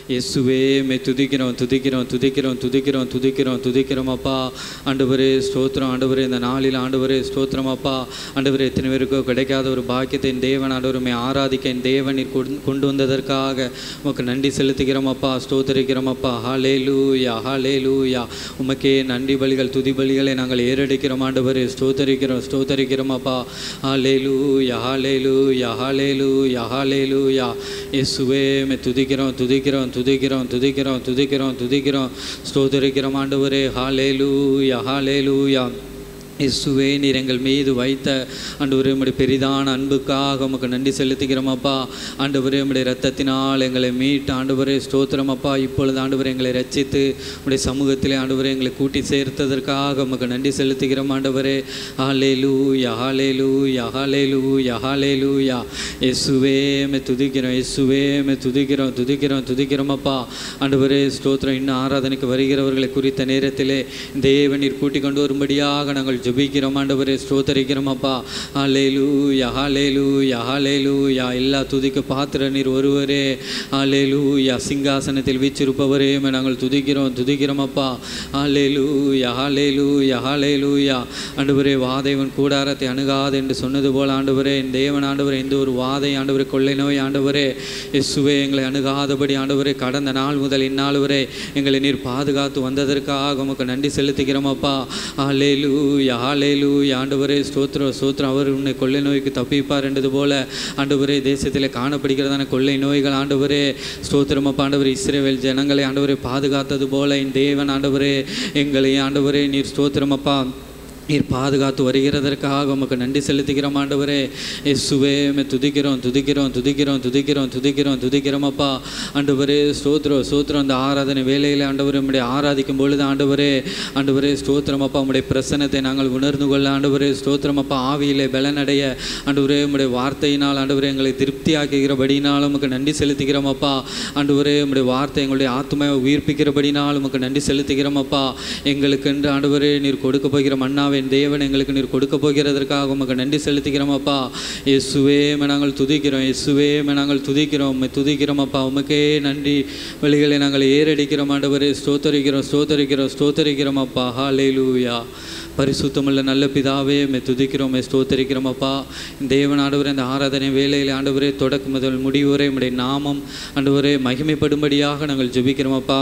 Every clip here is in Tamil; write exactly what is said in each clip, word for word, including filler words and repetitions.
இயேசுவே மே துதிக்கிறோம் துதிக்கிறோம் துதிக்கிறோம் துதிக்கிறோம் துதிக்கிறோம் துதிக்கிறோம் அப்பா. ஆண்டவரே ஸ்தோத்திரம். ஆண்டவரே இந்த நாளில் ஆண்டவரே ஸ்தோத்திரம் அப்பா. ஆண்டவரே எத்தனை பேருக்கோ கிடைக்காத ஒரு பாக்கியத்தை என் தேவன் ஆண்டவருமே ஆராதிக்க என் தேவன் நீர் கொண்டு வந்ததற்காக உமக்கு நன்றி செலுத்துகிறோம் அப்பா. ஸ்தோத்திரிக்கிறோம் அப்பா. ஹல்லேலூயா ஹல்லேலூயா. உமக்கே நன்றி பலிகள் துதி பலிகளை நாங்கள் ஏறெடுக்கிறோம் ஆண்டவரே. ஸ்தோத்திரிக்கிறோம் ஸ்தோத்திரிக்கிறோம் அப்பா. ஹல்லேலூயா ஹல்லேலூயா ஹல்லேலூயா ஹல்லேலூயா. இயேசுவே மே துதிக்கிறோம் துதிக்கிறோம் துதிக்கிறோம் துதிக்கிறோம் துதிக்கிறோம் துதிக்கிறோம் ஸ்தோத்திரிக்கிறோம் ஆண்டவரே. ஹல்லேலூயா ஹல்லேலூயா. இயேசுவே நீர் எங்கள் மீது வைத்த ஆண்டவரே உம்முடைய பெரிதான அன்புக்காக உமக்கு நன்றி செலுத்துகிறோம் அப்பா. ஆண்டவரே உம்முடைய இரத்தத்தினால் எங்களை மீட்டு ஆண்டவரே ஸ்தோத்திரம் அப்பா. இப்பொழுது ஆண்டவரே எங்களை ரட்சித்து உம்முடைய சமூகத்திலே ஆண்டவரே எங்களை கூட்டி சேர்த்ததற்காக உமக்கு நன்றி செலுத்துகிறோம் ஆண்டவரே. ஹல்லேலூயா ஹல்லேலூயா ஹல்லேலூயா ஹல்லேலூயா. இயேசுவே மே துதிக்கிறோம் இயேசுவே மே துதிக்கிறோம் துதிக்கிறோம் துதிக்கிறோம் அப்பா. ஆண்டவரே ஸ்தோத்திரம். இன்னும் ஆராதனைக்கு வருகிறவர்களை குறித்த நேரத்திலே தேவன் நீர் கூட்டிக் கொண்டு வரும்படியாக நாங்கள் ஜெபிக்கிறோம் ஆண்டவரே. ஸ்தோத்திரிக்கிறோம் அப்பா. ஹல்லேலூயா ஹல்லேலூயா ஹல்லேலூயா. எல்லா துதிக்கு பாத்திர நீர் ஒருவரே. ஹல்லேலூயா. சிங்காசனத்தில் வீற்றிருப்பவரே நாங்கள் துதிக்கிறோம் துதிக்கிறோம் அப்பா. ஹல்லேலூயா ஹல்லேலூயா ஹல்லேலூயா. ஆண்டவரே வாதைவன் கூடாரத்தை அணுகாது என்று சொன்னது போல் ஆண்டவரே என் தேவன் ஆண்டவரே எந்த ஒரு வாதை ஆண்டவரே கொள்ளை நோய் ஆண்டவரே இயேசுவே எங்களை அணுகாதபடி ஆண்டவரே கடந்த நாள் முதல் இந்நாள் வரை எங்களை நீர் பாதுகாத்து வந்ததற்காக உமக்கு நன்றி செலுத்துகிறோம் அப்பா. ஹல்லேலூயா ஹல்லேலூயா. ஆண்டவரே ஸ்தோத்திரம் ஸ்தோத்திரம். அவர் உன்னை கொள்ளை நோய்க்கு தப்பிப்பார் என்றது போல ஆண்டவரே தேசத்தில் காணப்படுகிறதான கொள்ளை நோய்கள் ஆண்டவரே ஸ்தோத்திரம் அப்பா. ஆண்டவரே இஸ்ரவேல் ஜனங்களை ஆண்டவரே பாதுகாத்தது போல என் தேவன் ஆண்டவரே எங்களை ஆண்டவரே நீர் ஸ்தோத்திரம் அப்பா நீர் பாதுகாத்து வருகிறதற்காக உமக்கு நன்றி செலுத்துகிறோம் ஆண்டவரே. இயேசுவே மே துதிக்கிறோம் துதிக்கிறோம் துதிக்கிறோம் துதிக்கிறோம் துதிக்கிறோம் துதிக்கிறோம் அப்பா. ஆண்டவரே ஸ்தோத்திரம் ஸ்தோத்திரம். அந்த ஆராதனை வேலையில் ஆண்டவரே உம்முடைய ஆராதிக்கும் பொழுது ஆண்டவரே ஆண்டவரே ஸ்தோத்திரம் அப்பா உம்முடைய பிரசன்னத்தை நாங்கள் உணர்ந்து கொள்ள ஆண்டவரே ஸ்தோத்திரம் அப்பா. ஆவியிலே பலனடைய ஆண்டவரே உம்முடைய வார்த்தையினால் ஆண்டவரே எங்களை திருப்தியாக்குகிறபடினால் உமக்கு நன்றி செலுத்துகிறோம் அப்பா. ஆண்டவரே உம்முடைய வார்த்தை எங்களுடைய ஆத்துமாவை உயிர்ப்பிக்கிறபடினால் உமக்கு நன்றி செலுத்துகிறோம் அப்பா. எங்களுக்கென்று ஆண்டவரே நீர் கொடுக்க போகிற மன்னாவை என் தேவன் எங்களுக்கு நீர் கொடுக்க போகிறதற்காக உமக்கு நன்றி செலுத்துகிறோம் அப்பா. இயேசுவே நாங்கள் துதிக்கிறோம் இயேசுவே நாங்கள் துதிக்கிறோம் துதிக்கிறோம் அப்பா. உமக்கே நன்றி வழிகளை நாங்கள் ஏறடிக்கிறோம் ஆண்டவரே. ஸ்தோத்தரிக்கிறோம் ஸ்தோத்தரிக்கிறோம் ஸ்தோத்தரிக்கிறோம் அப்பா. ஹல்லேலூயா. பரிசுத்தமுள்ள நல்ல பிதாவே மே துதிக்கிறோம் ஸ்தோத்தரிக்கிறோம் அப்பா. தேவன் ஆண்டவரே இந்த ஆராதனை வேலையில் ஆண்டவரே தொடக்க முதல் முடிவுரை உம்முடைய நாமம் ஆண்டவரே மகிமைப்படும்படியாக நாங்கள் ஜெபிக்கிறோம் அப்பா.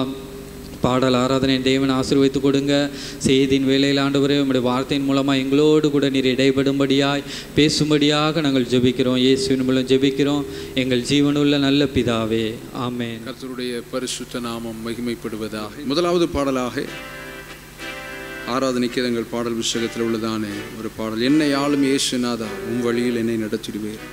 பாடல் ஆராதனை தேவன் ஆசீர்வதித்து கொடுங்க. செய்தியின் வேலையில் ஆண்டவரே உம்முடைய வார்த்தையின் மூலமாக எங்களோடு கூட நீர் இடைபடும்படியாய் பேசும்படியாக நாங்கள் ஜெபிக்கிறோம். இயேசுவின் மூலம் ஜெபிக்கிறோம் எங்கள் ஜீவனுள்ள நல்ல பிதாவே. ஆமென். கர்த்தருடைய பரிசுத்த நாமம் மகிமைப்படுவதாக. முதலாவது பாடலாக ஆராதனைக்கு எங்கள் பாடல் புத்தகத்தில் உள்ளதானே ஒரு பாடல். என்னை ஆளும் இயேசுநாதா உம் வழியில் என்னை நடத்திடுவேன்.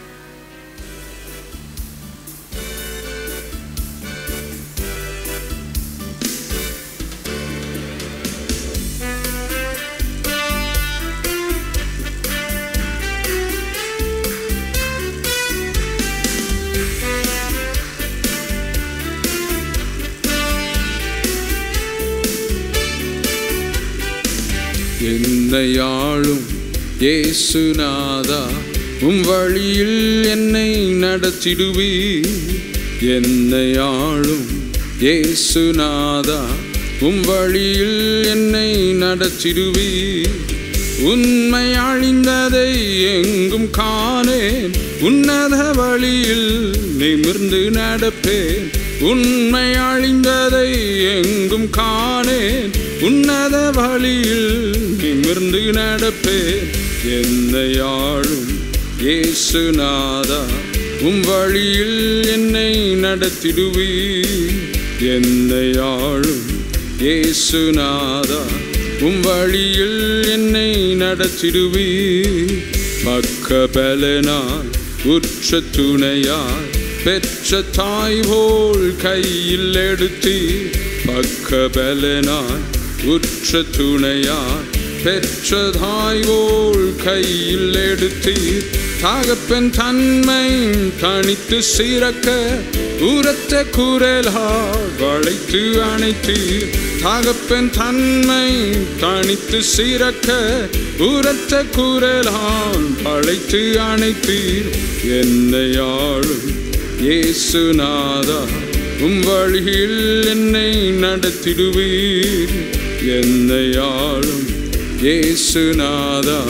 என்னை ஆளும் இயேசுநாதா உம் வழியில் என்னை நடத்திடுவீர். என்னை ஆளும் இயேசுநாதா உம் வழியில் என்னை நடத்திடுவீர். உண்மை அழிந்ததை எங்கும் காணேன். உன்னத வழியில் நிமிர்ந்து நடப்பேன். உண்மை அழிந்ததை எங்கும் காணேன். உன்னத வழியில் நிமிர்ந்து நடப்பேன். என்னை ஆளும் இயேசுநாதா உம் வழியில் என்னை நடத்திடுவீர். என்னை ஆளும் இயேசுநாதா உம் வழியில் என்னை நடத்திடுவீர். பக்க பலனாய் உற்ற துணையாய் பெற்ற தாய் போல் கையில் எடுத்து. பக்க பலனாய் உற்ற துணையாய் பெற்ற தாய் போல் கையில் எடுத்து. தகப்பன் தன்மை தனித்து சிறக்க உரத்த குரலால் வளைத்து அணைத்து. தகப்பன் தன்மை தனித்து சிறக்க உரத்த குரலால் வளைத்து அணைத்தீர். என்னை ஆளும் இயேசுநாதா உம் வழியில் என்னை நடத்திடுவீர். என்னை ஆளும் இயேசுநாதா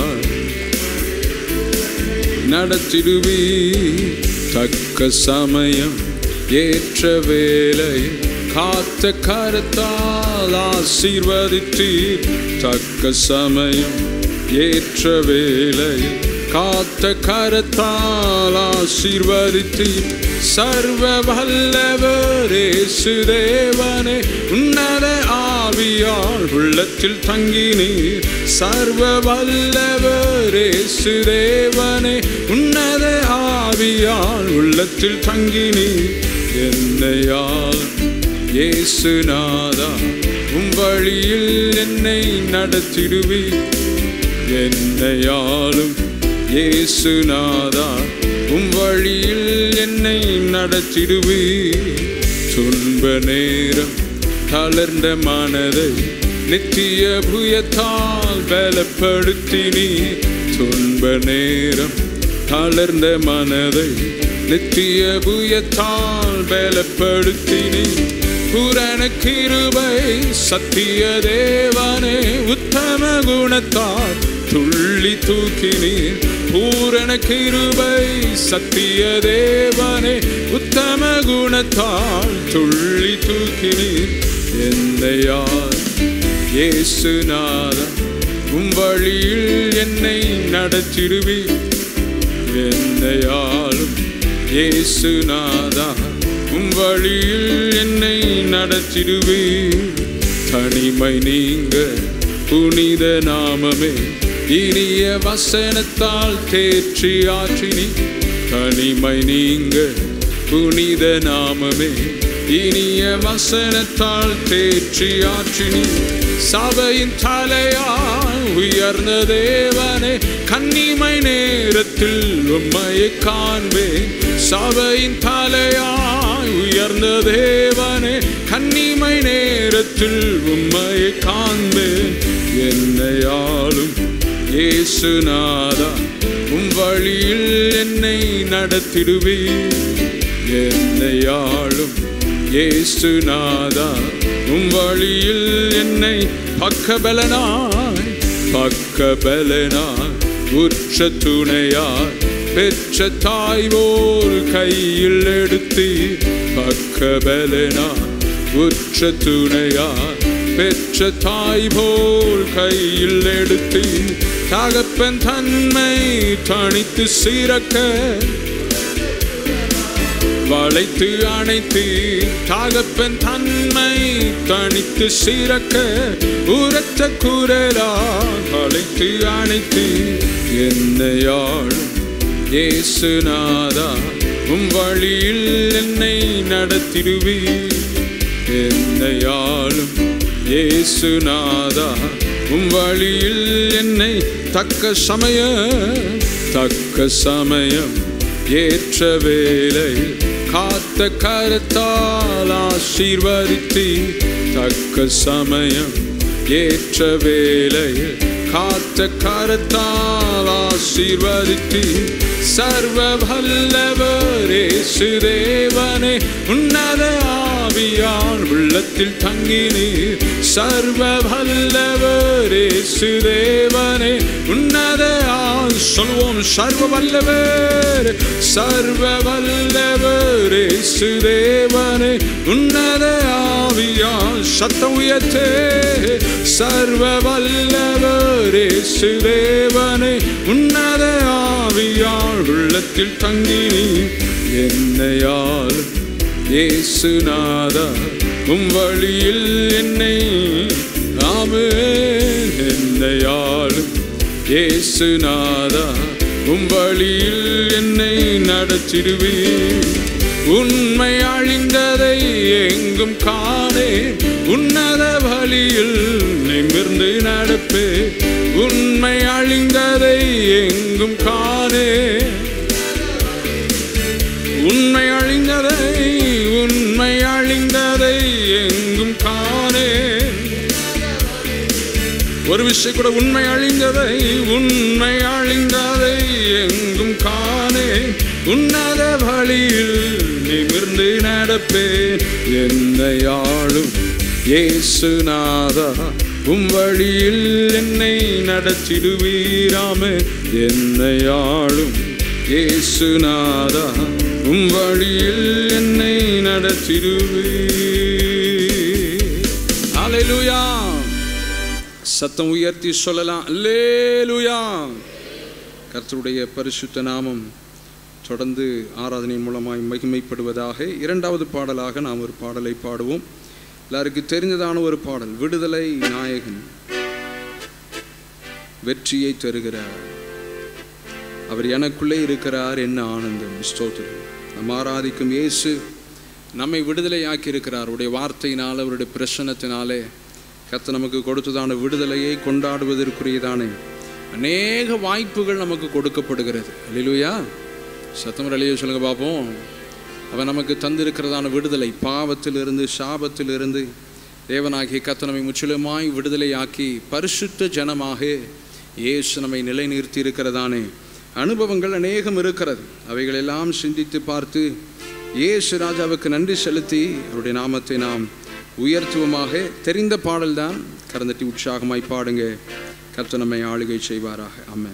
நடத்திடுவீர். தக்க சமயம் ஏற்ற வேளை காத்த கரத்தால் ஆசீர்வதித்தீர். தக்க சமயம் ஏற்ற வேளை காத்த கரத்தால் ஆசீர்வதித்தீர். சர்வ வல்லவர் இயேசு தேவனே உன்னத ஆவியால் உள்ளத்தில் தங்கினீர். சர்வ வல்லவர் இயேசு தேவனே உன்னத ஆவியால் உள்ளத்தில் தங்கினீர். என்னையால் இயேசுநாதா உம் வழியில் என்னை நடத்திடுவீர். என்னையாலும் இயேசுநாதா உம் வழியில் என்னை நடத்திடுவீர். துன்ப நேரம் தளர்ந்த மனதை நித்திய புயத்தால் பலப்படுத்தினீர். துன்ப நேரம் தளர்ந்த மனதை நித்திய புயத்தால் பலப்படுத்தினீர். பூரண கிருபை சத்திய தேவனே உத்தம குணத்தால் துள்ளி தூக்கினீர். பூரண கிருபை சத்திய தேவனே உத்தம குணத்தால் துள்ளி தூக்கினீர். என்னையால் இயேசுநாதா உம் வழியில் என்னை நடத்திடுவீர். என்னையாலும் இயேசுநாதா உம் வழியில் என்னை நடத்திடுவீர். தனிமை நீங்க புனித நாமமே இனிய வசனத்தால் தேற்றி ஆற்றினி. தனிமை நீங்க புனித நாமமே இனிய வசனத்தால் தேற்றி ஆற்றினி. சபையின் தலையால் உயர்ந்த தேவனே கன்னிமை நேரத்தில் உம்மையை காண்பேன். சபையின் தலையாய் உயர்ந்த தேவனே கன்னிமை நேரத்தில் உம்மையை காண்பேன். என்னையாலும் இயேசுநாதா உம் வழியில் என்னை நடத்திடுவீர். என்னையாலும் இயேசுநாதா உம் வழியில் என்னை பக்கபலனாய் பக்கபலனாய் உற்ற துணையாய் பெற்ற தாய் போல் கையில் எடுத்து. பக்கபலனாய் உற்ற துணையாய் பெற்ற தாய் போல் கையில் எடுத்து. தகப்பன் தன்மை தனித்து சிறக்க வளைத்து அணைத்து. தகப்பன் தன்மை தனித்து சிறக்க உரத்த குரலா வளைத்து அணைத்து. என்னையாளும் இயேசுநாதா உம் வழியில் என்னை நடத்திடுவீர். என்னையாளும் இயேசுநாதா உம் வழியில் என்னை தக்க சமயம் தக்க சமயம் ஏற்ற வேளை காத்த கரத்தால் ஆசீர்வதித்து. தக்க சமயம் ஏற்ற வேளை காத்த கரத்தால் ஆசீர்வதித்து. சர்வ வல்லவர் இயேசு தேவனே உன்னத ஆவியால் உள்ளத்தில் தங்கினீர். சர்வ வல்லவர் இயேசு தேவனே உன்னத சொல்வோம். சர்வ வல்லவர் சர்வ வல்லவர் இயேசு தேவனே உன்னத ஆவியால் சத்தம் உயர்த்தே. சர்வ வல்லவர் இயேசு தேவனே உன்னத ஆவியால் உள்ளத்தில் தங்கினீர். என்னையால் இயேசுநாதா உம் வழியில் என்னை ஆமென். என்னையாலும் இயேசுநாதா உம் வழியில் என்னை நடத்திடுவீர். உண்மை அழிந்ததை எங்கும் காணேன். உன்னத வழியில் நிமிர்ந்து நடப்பே. உண்மை அழிந்ததை எங்கும் காணேன். உண்மை அழிந்ததை உண்மை அழிந்ததை எங்கும் காணேன். ஒரு விஷயம் கூட உண்மை அழிந்ததை உண்மை அழிந்ததை எங்கும் காணேன். உன்னத வழியில் நிமிர்ந்து நடப்பேன். என்னை ஆளும் இயேசுநாதா உம் வழியில் என்னை நடத்திடுவீராமே. என்னை ஆளும் இயேசுநாதா உம் வழியில் என்னை நடத்திடுவீர். அல்லேலூயா. சத்தம் உயர்த்தி சொல்லலாம் அல்லேலூயா. கர்த்தருடைய பரிசுத்த நாமம் தொடர்ந்து ஆராதனையின் மூலமாய் மகிமைப்படுவதாக. இரண்டாவது பாடலாக நாம் ஒரு பாடலை பாடுவோம். எல்லாருக்கும் தெரிஞ்சதான ஒரு பாடல், விடுதலை நாயகன் வெற்றியை தருகிறார், அவர் எனக்குள்ளே இருக்கிறார், என்ன ஆனந்தம். ஸ்தோத்திரம். நம் ஆராதிக்கும் இயேசு நம்மை விடுதலையாக்கி இருக்கிறார். அவருடைய வார்த்தையினால், அவருடைய பிரசன்னத்தினாலே கர்த்தர் நமக்கு கொடுத்ததான விடுதலையை கொண்டாடுவதற்குரியதான அநேக வாய்ப்புகள் நமக்கு கொடுக்கப்படுகிறது. அல்லேலூயா. சத்தம் அல்லேலூயா சொல்லுங்க பார்ப்போம். அவன் நமக்கு தந்திருக்கிறதான விடுதலை, பாவத்திலிருந்து சாபத்திலிருந்து தேவனாகிய கர்த்தர் நம்மை முற்றிலுமாய் விடுதலையாக்கி பரிசுத்த ஜனமாக இயேசு நம்மை நிலைநிறுத்தி இருக்கிறதானே அனுபவங்கள் அநேகம் இருக்கிறது. அவைகளெல்லாம் சிந்தித்து பார்த்து இயேசு ராஜாவுக்கு நன்றி செலுத்தி அவருடைய நாமத்தை நாம் உயர்த்துவமாக. தெரிந்த பாடல்தான், கரந்தட்டி உற்சாகமாய் பாடுங்க. கர்த்தர் நம்மை ஆளுகை செய்வாராக. ஆமென்.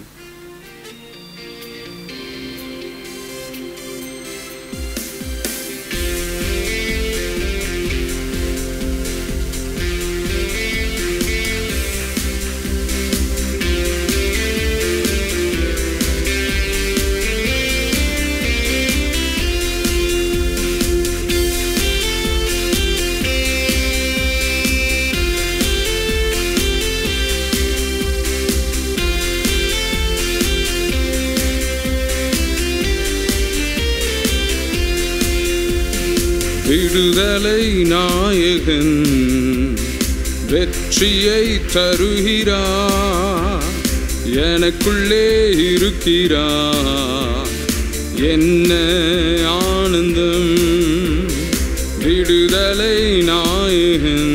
விடுதலை நாயகன் வெற்றியை தருகிறார், எனக்குள்ளே இருக்கிறார், என்ன ஆனந்தம். விடுதலை நாயகன்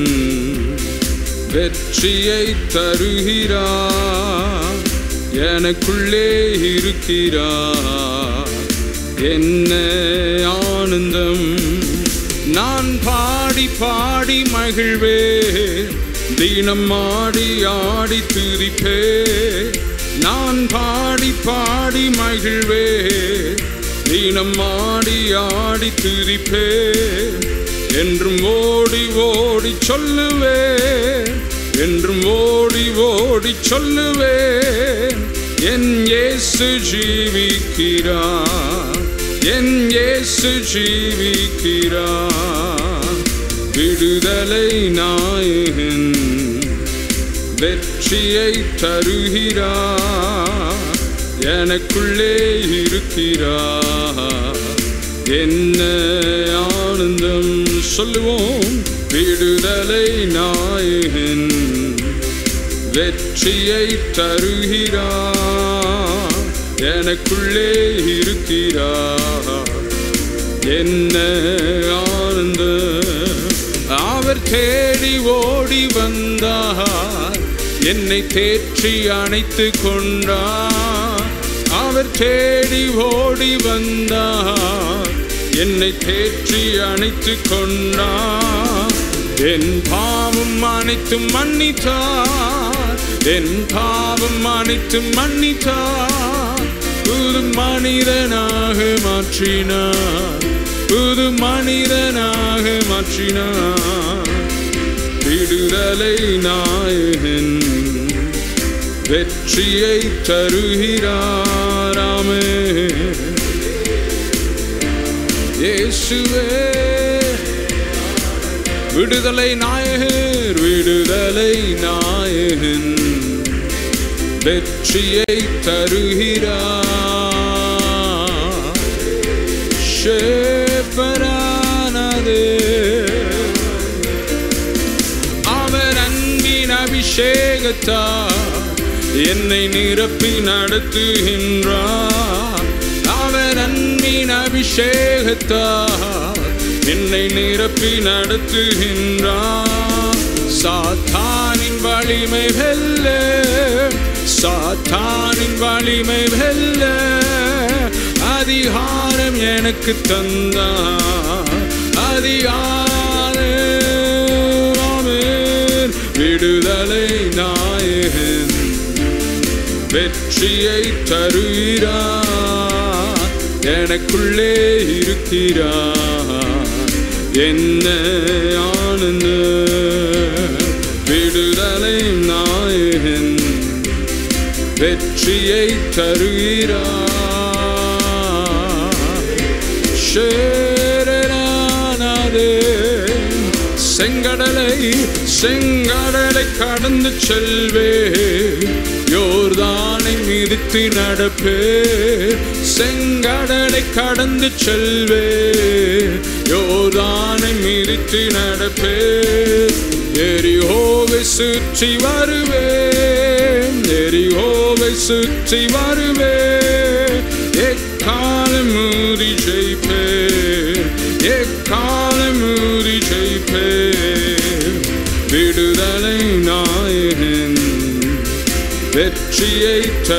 வெற்றியை தருகிறார், எனக்குள்ளே இருக்கிறார், என்ன ஆனந்தம். நான் பாடி பாடி மகிழ்வே, தினம் ஆடி ஆடி துதிப்பே. நான் பாடி பாடி மகிழ்வே, தினம் ஆடி ஆடி துதிப்பே. என்றும் ஓடி ஓடி சொல்லுவே, என்றும் ஓடி ஓடி சொல்லுவே, என் இயேசு ஜீவிக்கிறார், என் இயேசு ஜீவிக்கிறார். விடுதலை நாயகன் வெற்றியை தருகிறார், எனக்குள்ளே இருக்கிறார், என்ன ஆனந்தம். சொல்லுவோம். விடுதலை நாயகன் வெற்றியை தருகிறார், எனக்குள்ளே இருக்கிறார், என்ன ஆனந்தம். அவர் தேடி ஓடி வந்தார், என்னை தேற்றி அணைத்து கொண்டார். அவர் தேடி ஓடி வந்தார், என்னை தேற்றி அணைத்து கொண்டார். என் பாவம் அனைத்தும் மன்னித்தார், என் பாவம் அனைத்தும் மன்னித்தார். புது மனிதனாக மாற்றினார், புது மனிதனாக மாற்றினார். விடுதலை நாயகன் வெற்றியை தருகிறாராமே. இயேசுவே விடுதலை நாயகர், விடுதலை நாயகன் வெற்றியை தருகிறார். ஷேப்பரானதே அவர் அன்பின் அபிஷேகத்தார் என்னை நிரப்பி நடத்துகின்றார். அவர் அன்பின் அபிஷேகத்தார் என்னை நிரப்பி நடத்துகின்றார். சாத்தானின் வலிமை வெல்ல, சாத்தானின் வலிமை வெல்ல அதிகாரம் எனக்கு தந்தார். அதிகாரம் ஆமென். விடுதலை நாயகன் வெற்றியை தருகிறார். எனக்குள்ளே இருக்கிறார். என்ன ஆனந்தம். விடுதலை நாயகன் வெற்றியை தருகிறார். ஷேரனானதே செங்கடலை செங்கடலை கடந்து செல்வே. யோர்தானை மிதித்து நடப்பே. செங்கடலை கடந்து செல்வே. யோர்தானை மிதித்து நடப்பே. எரிகோவை சுற்றி வருவேன். எரிகோவை சுற்றி வருவேன். எக்காலம் மூடி ஜெயிப்பேன். எக்காலம் மூடி ஜெயிப்பேன். விடுதலை நாயகன் வெற்றியை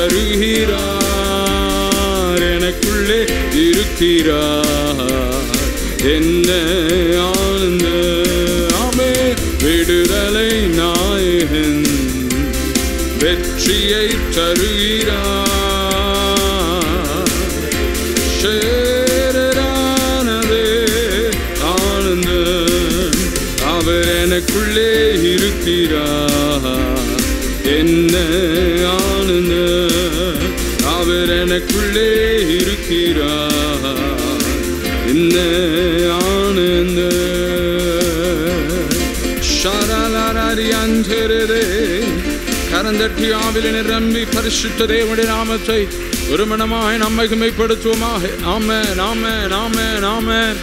தருகிறார். எனக்குள்ளே இருக்கிறார். என்ன ஆனந்தம். ஆமென். விடுதலை நாயகன் வெற்றியை தருகிறார். ஷேரனானதே ஆனந்தம். அவர் எனக்குள்ளே இருக்கிறார். என்ன ஆனந்தம். அவர் எனக்குள்ளே இருக்கிறார். என்ன ஆனந்தம். ஷரலரரியந்தரே கரந்தட்டி ஆவிலே நிரம்பி பரிசுத்த தேவனுடைய நாமத்தை ஒரு மனமாய் நாம் மகிமைப்படுத்துவோமாக. ஆமென் ஆமென் ஆமென் ஆமென்.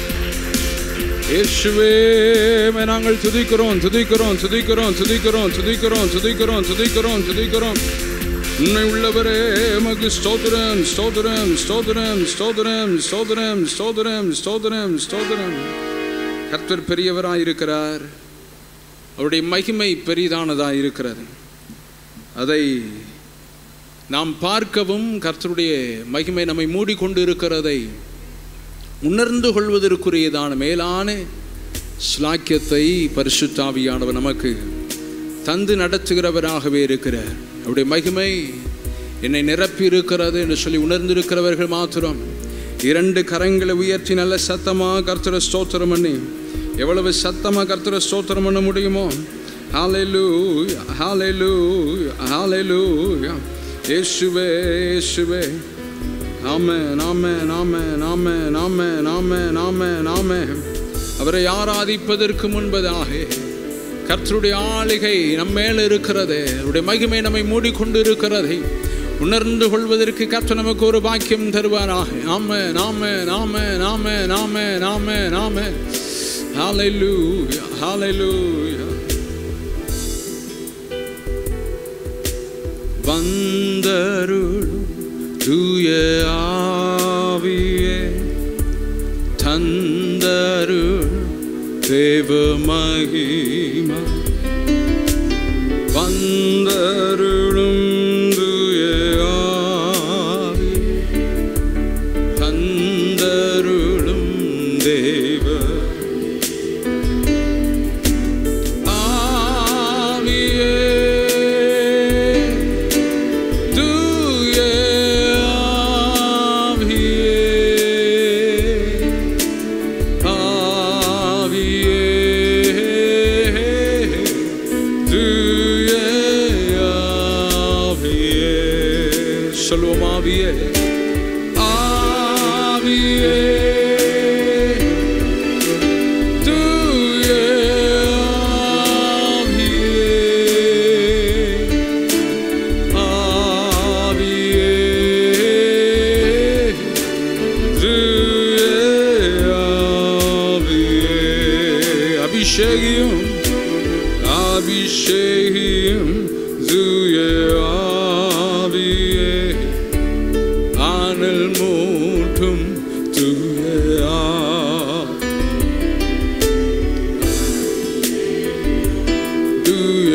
இயேசுவே நாங்கள் துதிக்கிறோம் துதிக்கிறோம் துதிக்கிறோம் துதிக்கிறோம் துதிக்கிறோம் துதிக்கிறோம் துதிக்கிறோம் துதிக்கிறோம். உண்மை உள்ளவரே உமக்கு ஸ்தோத்திரம் ஸ்தோத்திரம் ஸ்தோத்திரம் ஸ்தோத்திரம் ஸ்தோத்திரம் ஸ்தோத்திரம் ஸ்தோத்திரம் ஸ்தோத்திரம். கர்த்தர் பெரியவராயிருக்கிறார். அவருடைய மகிமை பெரிதானதாக இருக்கிறது. அதை நாம் பார்க்கவும் கர்த்தருடைய மகிமை நம்மை மூடிக்கொண்டு இருக்கிறதை உணர்ந்து கொள்வதற்குரியதான மேலான ஸ்லாக்கியத்தை பரிசுத்த ஆவியானவர் நமக்கு தந்து நடத்துகிறவராகவே இருக்கிறார். அவருடைய மகிமை என்னை நிரப்பி இருக்கிறது என்று சொல்லி உணர்ந்திருக்கிறவர்கள் மாத்திரம் இரண்டு கரங்களை உயர்த்தி நல்ல சத்தமாக கர்த்தரை ஸ்தோத்திரம் பண்ணி, எவ்வளவு சத்தமாக கர்த்தரை ஸ்தோத்திரம் பண்ண முடியுமோ, ஹல்லேலூயா ஹல்லேலூயா ஹல்லேலூயா. இயேசுவே இயேசுவே. ஆமென் ஆமென் ஆமென் ஆமென் ஆமென் ஆமென் ஆமென் ஆமென். அவரை ஆராதிப்பதற்கு முன்பதாக கர்த்தருடைய ஆளுகை நம்ம மேல் இருக்கிறது. அவருடைய மகிமை நம்மை மூடிக்கொண்டு இருக்கிறதை உணர்ந்து கொள்வதற்கு கர்த்தர் நமக்கு ஒரு பாக்கியம் தருவாராக. ஆமென் ஆமென் ஆமென் ஆமென் ஆமென் ஆமென் ஆமென். ஹல்லேலூயா ஹல்லேலூயா. வந்தருளும் தூய ஆவியே, தந்தருளும் தேவ மகிமா. வந்தருளும் தூய ஆவி, தந்தருளும் தேவ ஆவியே, தூய அபிஷேகியும் அபிஷேகியும் தூய ஆவியே, ஆனல் மூட்டும் தூய தூய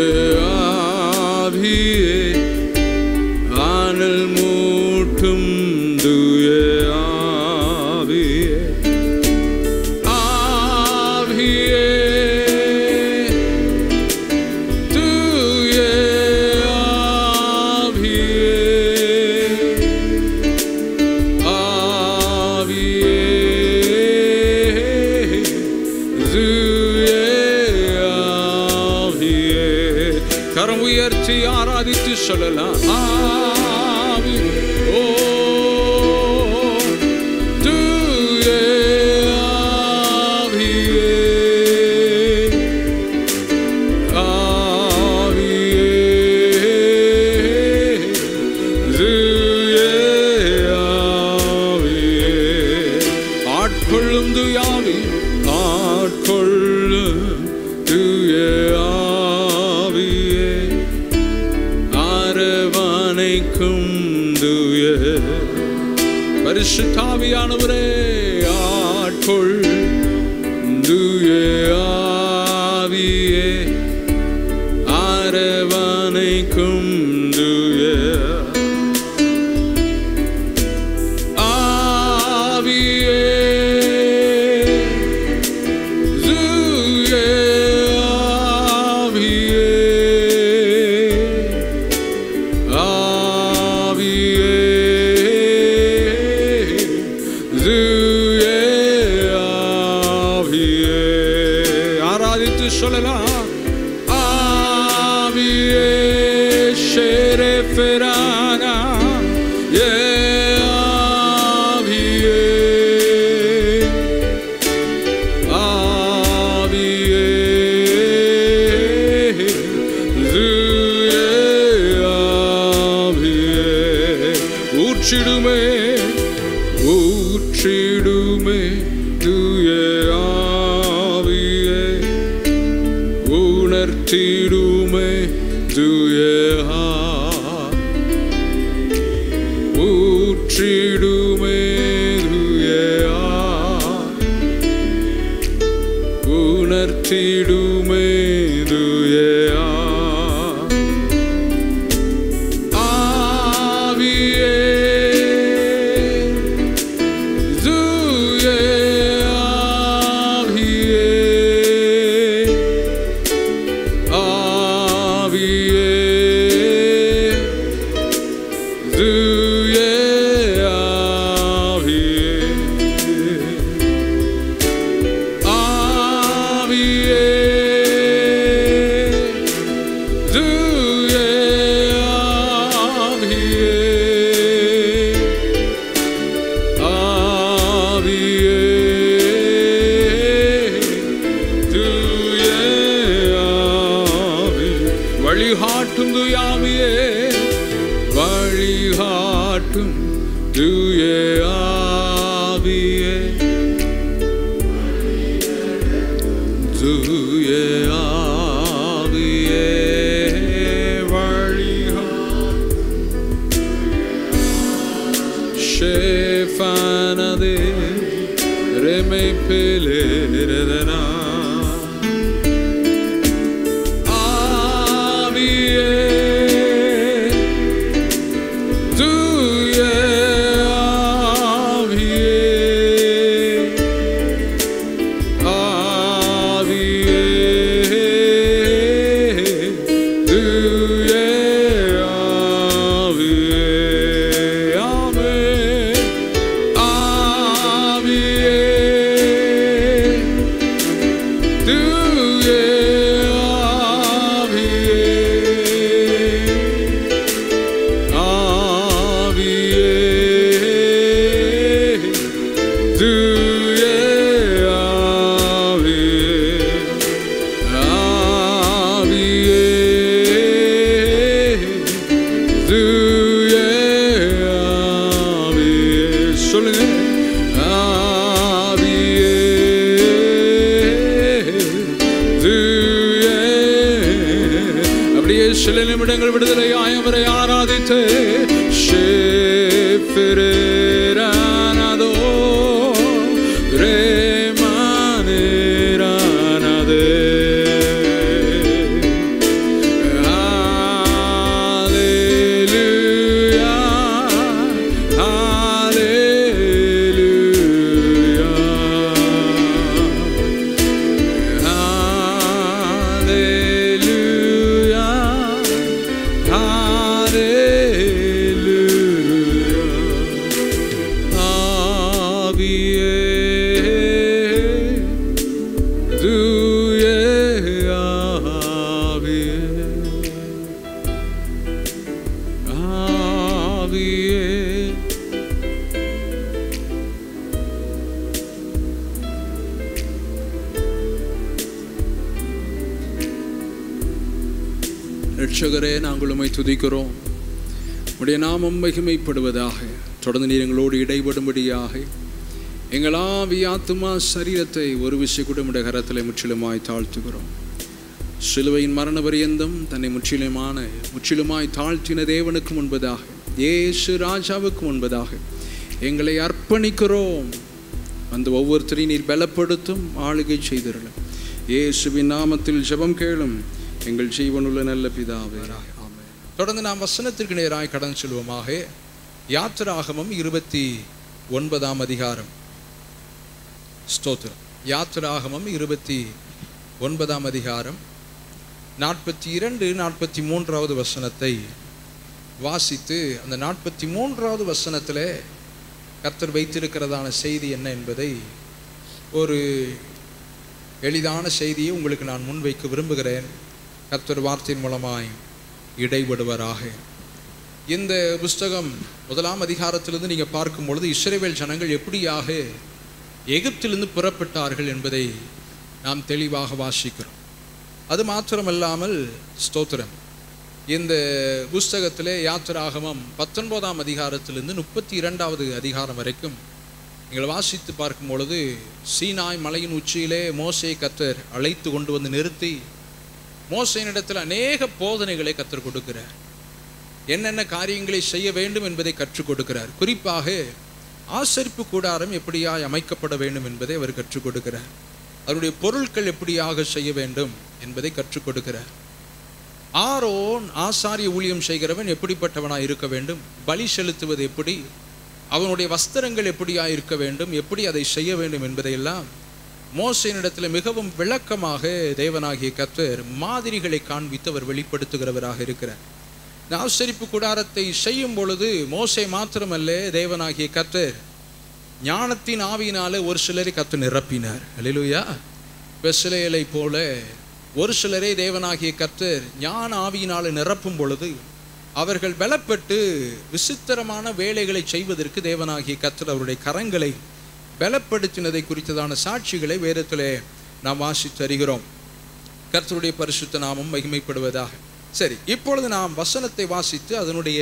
ஆவியே, ஆனல் மூட்டும் தூய உயர்த்தி ஆராதித்து சொல்லலாம். ஆவி ஓ தூய ஆவியே ஆவியே தூய ஆவியே ஆட்கொள்ளும் தூய ஆவி ஆட்கொள்ளும் தூய ஆவியே அரவணைக்கும் தூய பரிசுத்த ஆவியானவரே ஆட்கொள் தூய ஆவியே அரவணைக்கும் தூய ஆவியே தூய ஆவியே ஆவியே தூய ஆவியே ஆராதித்து சொல்லலாம். ஆவியே ஷெரஃபரானா ஏ ஆவியே ஆவியே தூய ஆவியே ஊற்றிடுமே ஊற்றிடுமே தூய ஆவியே உணர்த்திடுமே தூய ஊற்றிடுமே தூய உணர்த்திடுமே தூய ஆவியே தூய ஆவியே ஆவியே தூய ஆவியே ஆவியே தூய ஆவியே ஆவியே தூய ஆவி வழிகாட்டும் தூய ஆவியே வழிகாட்டும் தூய ஆவியே தூய ஆவியே வழிகாட்டும் ஷெஃபானதே ரெமை பெலேரதனா ஆவியே தூய ஆவியே ஆவியே தூய ஆவியே ஆமென் ஆவியே தூய ஆவியே ஆவியே தூய ஆவியே ஆவியே தூய ஆவியே சொல்லுங்க ஆவியே தூய அப்படியே சில நிமிடங்கள் விடுதலையாய் அவரை ஆராதித்து ஷெஃபரானதோ ரேமானேரானதே ஹalleluya hallelujah hallelujah hallelujah ஆவியே ரட்சகரே, நாங்கள் உம்மை துதிக்கிறோம். உம்முடைய நாமம் மகிமைப்படுவதாக. தொடர்ந்து நீர் எங்களோடு இடைபடும்படியாக எங்கள் ஆவி ஆத்துமா சரீரத்தை ஒரு விஷயம் கூட உம்முடைய கரத்தில் முற்றிலுமாய் தாழ்த்துகிறோம். சிலுவையின் மரண பரியந்தம் தன்னை முற்றிலுமான முற்றிலுமாய் தாழ்த்தின தேவனுக்கு முன்பதாக, இயேசு ராஜாவுக்கு முன்பதாக எங்களை அர்ப்பணிக்கிறோம். அந்த ஒவ்வொருத்தரையும் நீர் பலப்படுத்தும், ஆளுகை செய்திருளும். இயேசுவின் நாமத்தில் ஜெபம் கேளும் எங்கள் ஜீவனுள்ள நல்ல பிதாவே, ஆமென். தொடர்ந்து நாம் வசனத்திற்கு நேராய் கடந்து செல்வோமாக. யாத்திராகமம் இருபத்தி ஒன்பதாம் அதிகாரம். ஸ்தோத்திரம். யாத்திராகமம் இருபத்தி ஒன்பதாம் அதிகாரம் நாற்பத்தி இரண்டு நாற்பத்தி மூன்றாவது வசனத்தை வாசித்து, அந்த நாற்பத்தி மூன்றாவது வசனத்தில் கர்த்தர் வைத்திருக்கிறதான செய்தி என்ன என்பதை, ஒரு எளிதான செய்தியை உங்களுக்கு நான் முன்வைக்க விரும்புகிறேன். கர்த்தர் வார்த்தையின் மூலமாய் இடைபடுவராக. இந்த புஸ்தகம் முதலாம் அதிகாரத்திலிருந்து நீங்கள் பார்க்கும் பொழுது இஸ்ரவேல் ஜனங்கள் எப்படியாக எகிப்திலிருந்து புறப்பட்டார்கள் என்பதை நாம் தெளிவாக வாசிக்கிறோம். அது மாத்திரமல்லாமல் ஸ்தோத்திரம், இந்த புஸ்தகத்திலே யாத்திராகமம் பத்தொன்பதாம் அதிகாரத்திலிருந்து முப்பத்தி இரண்டாவது அதிகாரம் வரைக்கும் நீங்கள் வாசித்து பார்க்கும் பொழுது, சீனாய் மலையின் உச்சியிலே மோசே கர்த்தர் அழைத்து கொண்டு வந்து நிறுத்தி மோசேயினிடத்தில் அநேக போதனைகளை கற்றுக் கொடுக்கிறார். என்னென்ன காரியங்களை செய்ய வேண்டும் என்பதை கற்றுக் கொடுக்கிறார். குறிப்பாக ஆசரிப்பு கூடாரம் எப்படியாய் அமைக்கப்பட வேண்டும் என்பதை அவர் கற்றுக் கொடுக்கிறார். அவருடைய பொருட்கள் எப்படியாக செய்ய வேண்டும் என்பதை கற்றுக் கொடுக்கிறார். ஆரோன் ஆசாரிய ஊழியம் செய்கிறவன் எப்படிப்பட்டவனாய் இருக்க வேண்டும், பலி செலுத்துவது எப்படி, அவனுடைய வஸ்திரங்கள் எப்படியாய் இருக்க வேண்டும், எப்படி அதை செய்ய வேண்டும் என்பதையெல்லாம் மோசேயினிடத்தில் மிகவும் விளக்கமாக தேவனாகிய கர்த்தர் மாதிரிகளை காண்பித்து அவர் வெளிப்படுத்துகிறவராக இருக்கிறார். இந்த ஆசரிப்பு கூடாரத்தை செய்யும் பொழுது மோசே மாத்திரமல்ல, தேவனாகிய கர்த்தர் ஞானத்தின் ஆவியினாலே ஒரு சிலரை கர்த்தர் நிரப்பினார். அல்லேலூயா. பெத்லெகேமை போல ஒரு சிலரை தேவனாகிய கர்த்தர் ஞான ஆவியினாலே நிரப்பும் பொழுது அவர்கள் பலப்பட்டு விசித்திரமான வேலைகளை செய்வதற்கு தேவனாகிய கர்த்தர் அவருடைய கரங்களை பலப்படுத்தினதை குறித்ததான சாட்சிகளை வேதத்திலே நாம் வாசித்து அறிகிறோம். கர்த்தருடைய பரிசுத்த நாமம் மகிமைப்படுவதாக. சரி, இப்பொழுது நாம் வசனத்தை வாசித்து அதனுடைய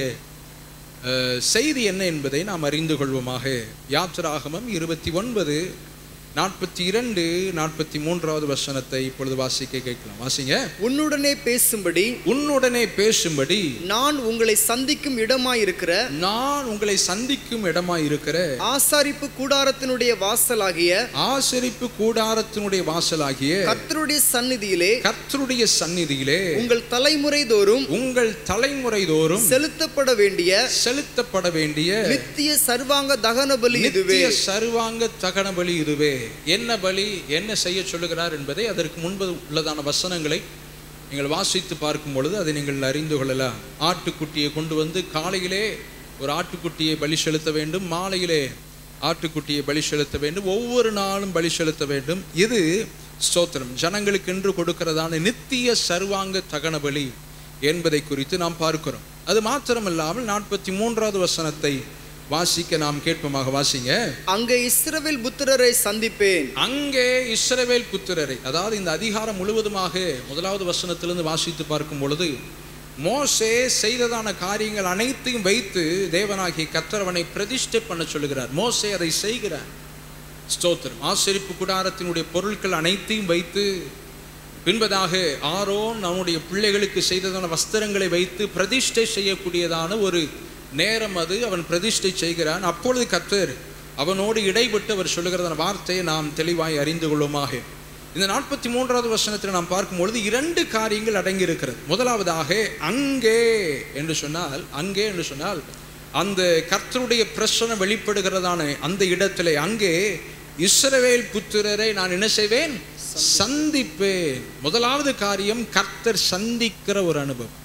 செய்தி என்ன என்பதை நாம் அறிந்து கொள்வோமாக. யாத்திராகமம் இருபத்தி ஒன்பது நாற்பத்தி இரண்டு நாற்பத்தி மூன்றாவது வசனத்தை இப்பொழுது வாசிக்க கேட்கலாம். வாசிங்க. உன்னுடனே பேசும்படி உன்னுடனே பேசும்படி நான் உங்களை சந்திக்கும் இடமாயிருக்கிற நான் உங்களை சந்திக்கும் இடமாயிருக்கிற ஆசாரிப்பு கூடாரத்தினுடைய வாசலாகிய ஆசரிப்பு கூடாரத்தினுடைய வாசலாகிய கர்த்தருடைய சந்நிதியிலே கர்த்தருடைய சந்நிதியிலே உங்கள் தலைமுறை தோறும் உங்கள் தலைமுறை தோறும் செலுத்தப்பட வேண்டிய செலுத்தப்பட வேண்டிய நித்திய சர்வாங்க தகன பலி இதுவே. சர்வாங்க தகன பலி இதுவே. என்ன பலி, என்ன செய்ய சொல்லுகிறார் என்பதை அதற்கு முன்பு உள்ளதான வசனங்களை நீங்கள் வாசித்து பார்க்கும் பொழுது அதை நீங்கள் அறிந்து கொள்ளலாம். ஆட்டுக்குட்டியை கொண்டு வந்து காலையிலே ஒரு ஆட்டுக்குட்டியை பலி செலுத்த வேண்டும், மாலையிலே ஆட்டுக்குட்டியை பலி செலுத்த வேண்டும், ஒவ்வொரு நாளும் பலி செலுத்த வேண்டும். இது ஸ்தோத்திரம் ஜனங்களுக்கு என்று கொடுக்கிறதான நித்திய சர்வாங்க தகன பலி என்பதை குறித்து நாம் பார்க்கிறோம். அது மாத்திரமல்லாமல் நாற்பத்தி மூன்றாவது வசனத்தை வாசிக்க நாம் கேட்போமாக. வாசிங்க. அங்கே இஸ்ரவேல் புத்திரரை சந்திப்பேன். அங்கே இஸ்ரவேல் புத்திரரை, அதாவது இந்த அதிகாரம் முழுவதுமாக முதலாவது வசனத்திலிருந்து வாசித்து பார்க்கும் பொழுது மோசே செய்ததான காரியங்கள் அனைத்தையும் வைத்து தேவனாகிய கர்த்தர் அவனை பிரதிஷ்டை பண்ண சொல்லுகிறார். மோசே அதை செய்கிறார். ஸ்தோத்திரம். ஆசரிப்பு கூடாரத்தினுடைய பொருட்கள் அனைத்தையும் வைத்து, பின்பதாக ஆரோன் அவனுடைய பிள்ளைகளுக்கு செய்ததான வஸ்திரங்களை வைத்து பிரதிஷ்டை செய்யக்கூடியதான ஒரு நேரம் அது. அவன் பிரதிஷ்டை செய்கிறான். அப்பொழுது கர்த்தர் அவனோடு இடைப்பட்டு அவர் சொல்லுகிறதான வார்த்தையை நாம் தெளிவாய் அறிந்து கொள்ளுமாக. இந்த நாற்பத்தி மூன்றாவது வசனத்தில் நாம் பார்க்கும்பொழுது இரண்டு காரியங்கள் அடங்கி இருக்கிறது. முதலாவதாக அங்கே என்று சொன்னால், அங்கே என்று சொன்னால் அந்த கர்த்தருடைய பிரசன்னம் வெளிப்படுகிறதான அந்த இடத்திலே அங்கே இஸ்ரவேல் புத்திரரை நான் என்ன செய்வேன், சந்திப்பேன். முதலாவது காரியம் கர்த்தர் சந்திக்கிற ஒரு அனுபவம்.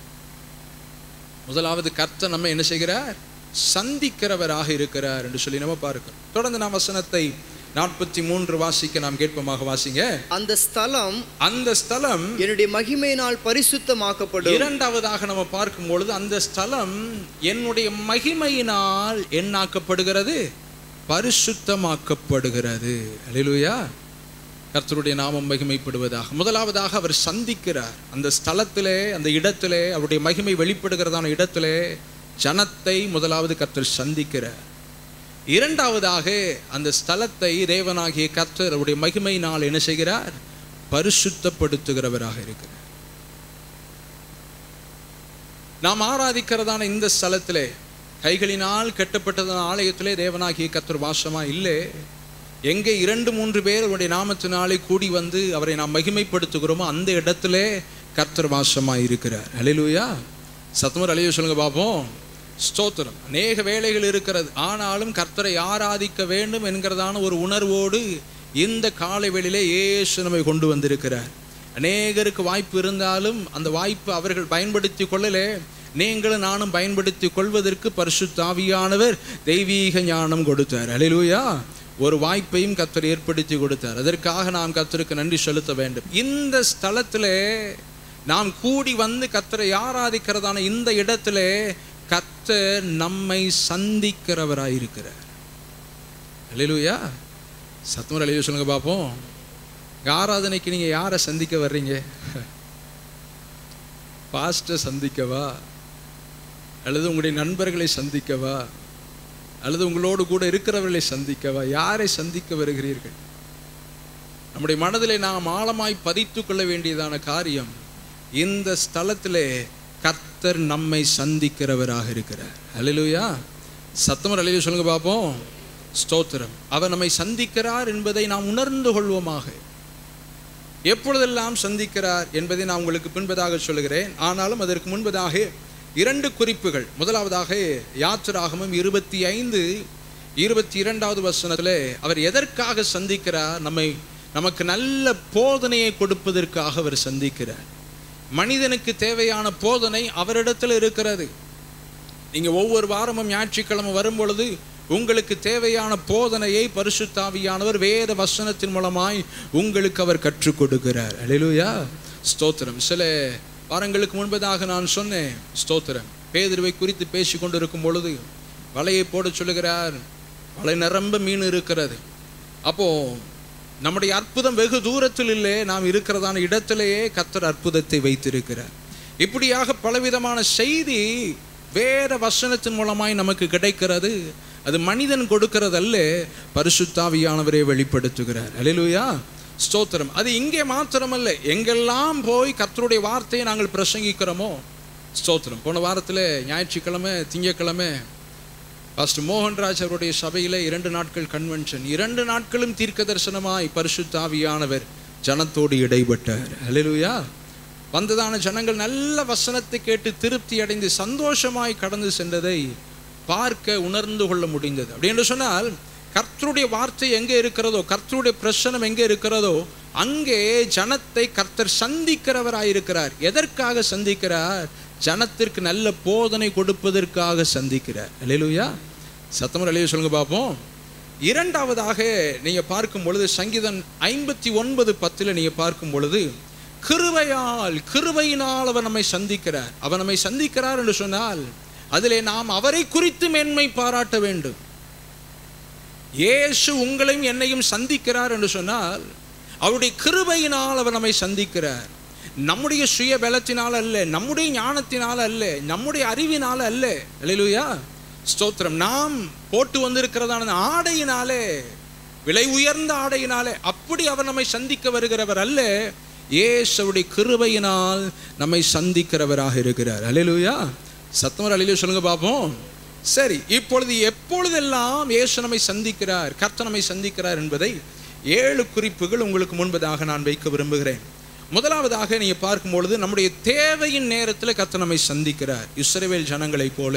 முதலாவது கர்த்தர் நம்ம என்ன செய்கிறார், சந்திக்கிறவராக இருக்கிறார் என்று சொல்லி நம்ம பார்க்கிறோம். தொடர்ந்து நாம் வசனத்தை நாற்பத்தி மூன்று வாசிக்க நாம் கேட்போமாக வாசிங்க. அந்த ஸ்தலம் அந்த ஸ்தலம் என்னுடைய மகிமையினால் பரிசுத்தமாக்கப்படும். இரண்டாவதாக நம்ம பார்க்கும் பொழுது அந்த ஸ்தலம் என்னுடைய மகிமையினால் என்னாக்கப்படுகிறது, பரிசுத்தமாக்கப்படுகிறது. அல்லேலூயா. கர்த்தருடைய நாமம் மகிமைப்படுவதாக. முதலாவதாக அவர் சந்திக்கிறார். அந்த ஸ்தலத்திலே, அந்த இடத்திலே, அவருடைய மகிமை வெளிப்படுகிறதான இடத்திலே ஜனத்தை முதலாவது கர்த்தர் சந்திக்கிறார். இரண்டாவதாக அந்த ஸ்தலத்தை தேவனாகிய கர்த்தர் அவருடைய மகிமையினால் என்ன செய்கிறார், பரிசுத்தப்படுத்துகிறவராக இருக்கிறார். நாம் ஆராதிக்கிறதான இந்த ஸ்தலத்திலே, கைகளினால் கட்டப்பட்டதான ஆலயத்திலே தேவனாகிய கர்த்தர் வாசமா இல்லை. எங்கே இரண்டு மூன்று பேர் அவருடைய நாமத்தினாலே கூடி வந்து அவரை நாம் மகிமைப்படுத்துகிறோமோ அந்த இடத்திலே கர்த்தர் வாசமாக இருக்கிறார். அல்லேலூயா. சத்தமர் அலைய சொல்லுங்க பாப்போம். ஸ்தோத்திரம். அநேக வேலைகள் இருக்கிறது, ஆனாலும் கர்த்தரை ஆராதிக்க வேண்டும் என்கிறதான ஒரு உணர்வோடு இந்த காலை வேளையிலே இயேசு நம்மை கொண்டு வந்திருக்கிறார். அநேகருக்கு வாய்ப்பு இருந்தாலும் அந்த வாய்ப்பு அவர்கள் பயன்படுத்தி கொள்ளலே. நீங்களும் நானும் பயன்படுத்தி கொள்வதற்கு பரிசுத்த ஆவியானவர் தெய்வீக ஞானம் கொடுத்தார். அல்லேலூயா. ஒரு வாய்ப்பையும் கர்த்தர் ஏற்படுத்தி கொடுத்தார். அதற்காக நாம் கர்த்தருக்கு நன்றி செலுத்த வேண்டும். இந்த ஸ்தலத்திலே நாம் கூடி வந்து கர்த்தரை ஆராதிக்கிறதான இந்த இடத்திலே கர்த்தர் நம்மை சந்திக்கிறவராயிருக்கிறார். அல்லேலூயா. சத்தமர் அல்லேலூயா சொல்லுங்க பாப்போம். ஆராதனைக்கு நீங்க யாரை சந்திக்க வர்றீங்க? பாஸ்டர் சந்திக்கவா, அல்லது உங்களுடைய நண்பர்களை சந்திக்கவா, அல்லது உங்களோடு கூட இருக்கிறவர்களை சந்திக்கவா? யாரை சந்திக்க வருகிறீர்கள்? நம்முடைய மனதிலே நாம் ஆழமாய் பதித்து கொள்ள வேண்டியதான காரியம், இந்த ஸ்தலத்திலே கர்த்தர் நம்மை சந்திக்கிறவராக இருக்கிறார். அல்லேலூயா. சத்தமர் அல்லேலூயா சொல்லுங்க பாப்போம். ஸ்தோத்திரம். அவர் நம்மை சந்திக்கிறார் என்பதை நாம் உணர்ந்து கொள்வோமாக. எப்பொழுதெல்லாம் சந்திக்கிறார் என்பதை நான் உங்களுக்கு பின்பதாக சொல்லுகிறேன். ஆனாலும் அதற்கு முன்பதாக இரண்டு குறிப்புகள். முதலாவதாக யாத்திராகமம் இருபத்தி ஐந்து இருபத்தி இரண்டாவது வசனத்திலே அவர் எதற்காக சந்திக்கிறார்? நம்மை நமக்கு நல்ல போதனையை கொடுப்பதற்காக அவர் சந்திக்கிறார். மனிதனுக்கு தேவையான போதனை அவரிடத்தில் இருக்கிறது. நீங்கள் ஒவ்வொரு வாரமும் ஞாயிற்றுக்கிழமை வரும் பொழுது உங்களுக்கு தேவையான போதனையை பரிசுத்த ஆவியானவர் வேத வசனத்தின் மூலமாய் உங்களுக்கு அவர் கற்றுக் கொடுக்கிறார். அல்லேலூயா. ஸ்தோத்திரம். சில வாரங்களுக்கு முன்பதாக நான் சொன்னேன், ஸ்தோத்திரம், பேதுருவை குறித்து பேசி கொண்டிருக்கும் பொழுது வலையை போட சொல்லுகிறார். வலை நிரம்ப மீன் இருக்கிறது. அப்போ நம்முடைய அற்புதம் வெகு தூரத்தில் இல்லை, நாம் இருக்கிறதான இடத்திலேயே கர்த்தர் அற்புதத்தை வைத்திருக்கிறார். இப்படியாக பலவிதமான செய்தி வேத வசனத்தின் மூலமாய் நமக்கு கிடைக்கிறது. அது மனிதன் கொடுக்கிறதல்ல, பரிசுத்த ஆவியானவரே வெளிப்படுத்துகிறார். அல்லேலூயா. ஸ்தோத்திரம். அது இங்கே மாத்திரமல்ல, எங்கெல்லாம் போய் கர்த்தருடைய வார்த்தையை நாங்கள் பிரசங்கிக்கிறோமோ. ஸ்தோத்திரம். போன வாரத்தில் ஞாயிற்றுக்கிழமை திங்கக்கிழமை பாஸ்டர் மோகன்ராஜ் அவருடைய சபையில் இரண்டு நாட்கள் கன்வென்ஷன். இரண்டு நாட்களும் தீர்க்க தரிசனமாய் பரிசுத்த ஆவியானவர் ஜனத்தோடு இடைப்பட்டார். அல்லேலூயா. வந்ததான ஜனங்கள் நல்ல வசனத்தை கேட்டு திருப்தி அடைந்து சந்தோஷமாய் கடந்து சென்றதை பார்க்க உணர்ந்து கொள்ள முடிந்தது. அப்படி என்று சொன்னால் கர்த்தருடைய வார்த்தை எங்கே இருக்கிறதோ, கர்த்தருடைய பிரசனம் எங்கே இருக்கிறதோ, அங்கே ஜனத்தை கர்த்தர் சந்திக்கிறவராயிருக்கிறார். எதற்காக சந்திக்கிறார்? ஜனத்திற்கு நல்ல போதனை கொடுப்பதற்காக சந்திக்கிறார். அல்லேலூயா. சத்தமர் அல்லேலூயா சொல்லுங்க பாப்போம். இரண்டாவதாக நீங்க பார்க்கும் பொழுது சங்கீதம் ஐம்பத்தி ஒன்பது பத்துல நீங்க பார்க்கும் பொழுது கிருபையால் கிருபையினால் அவர் நம்மை சந்திக்கிறார். அவர் நம்மை சந்திக்கிறார் என்று சொன்னால் அதிலே நாம் அவரை குறித்து மேன்மை பாராட்ட வேண்டும். இயேசு உங்களையும் என்னையும் சந்திக்கிறார் என்று சொன்னால் அவருடைய கிருபையினால் அவர் நம்மை சந்திக்கிறார். நம்முடைய சுய பலத்தினால் அல்ல, நம்முடைய ஞானத்தினால் அல்ல, நம்முடைய அறிவினால் அல்ல. அல்லேலூயா. ஸ்தோத்திரம். நாம் போட்டு வந்திருக்கிறதான ஆடையினாலே, விலை உயர்ந்த ஆடையினாலே அப்படி அவர் நம்மை சந்திக்க வருகிறவர் அல்ல. இயேசுவுடைய கிருபையினால் நம்மை சந்திக்கிறவராக இருக்கிறார். அல்லேலூயா. சத்தமர் அல்லேலூயா சொல்லுங்க பாப்போம். சரி, இப்பொழுது எப்பொழுதெல்லாம் இயேசு நம்மை சந்திக்கிறார், கர்த்தர் நம்மை சந்திக்கிறார் என்பதை ஏழு குறிப்புகள் உங்களுக்கு முன்பதாக நான் வைக்க விரும்புகிறேன். முதலாவதாக நீங்க பார்க்கும் பொழுது நம்முடைய தேவையின் நேரத்தில் கர்த்தர் நம்மை சந்திக்கிறார். இஸ்ரவேல் ஜனங்களைப் போல,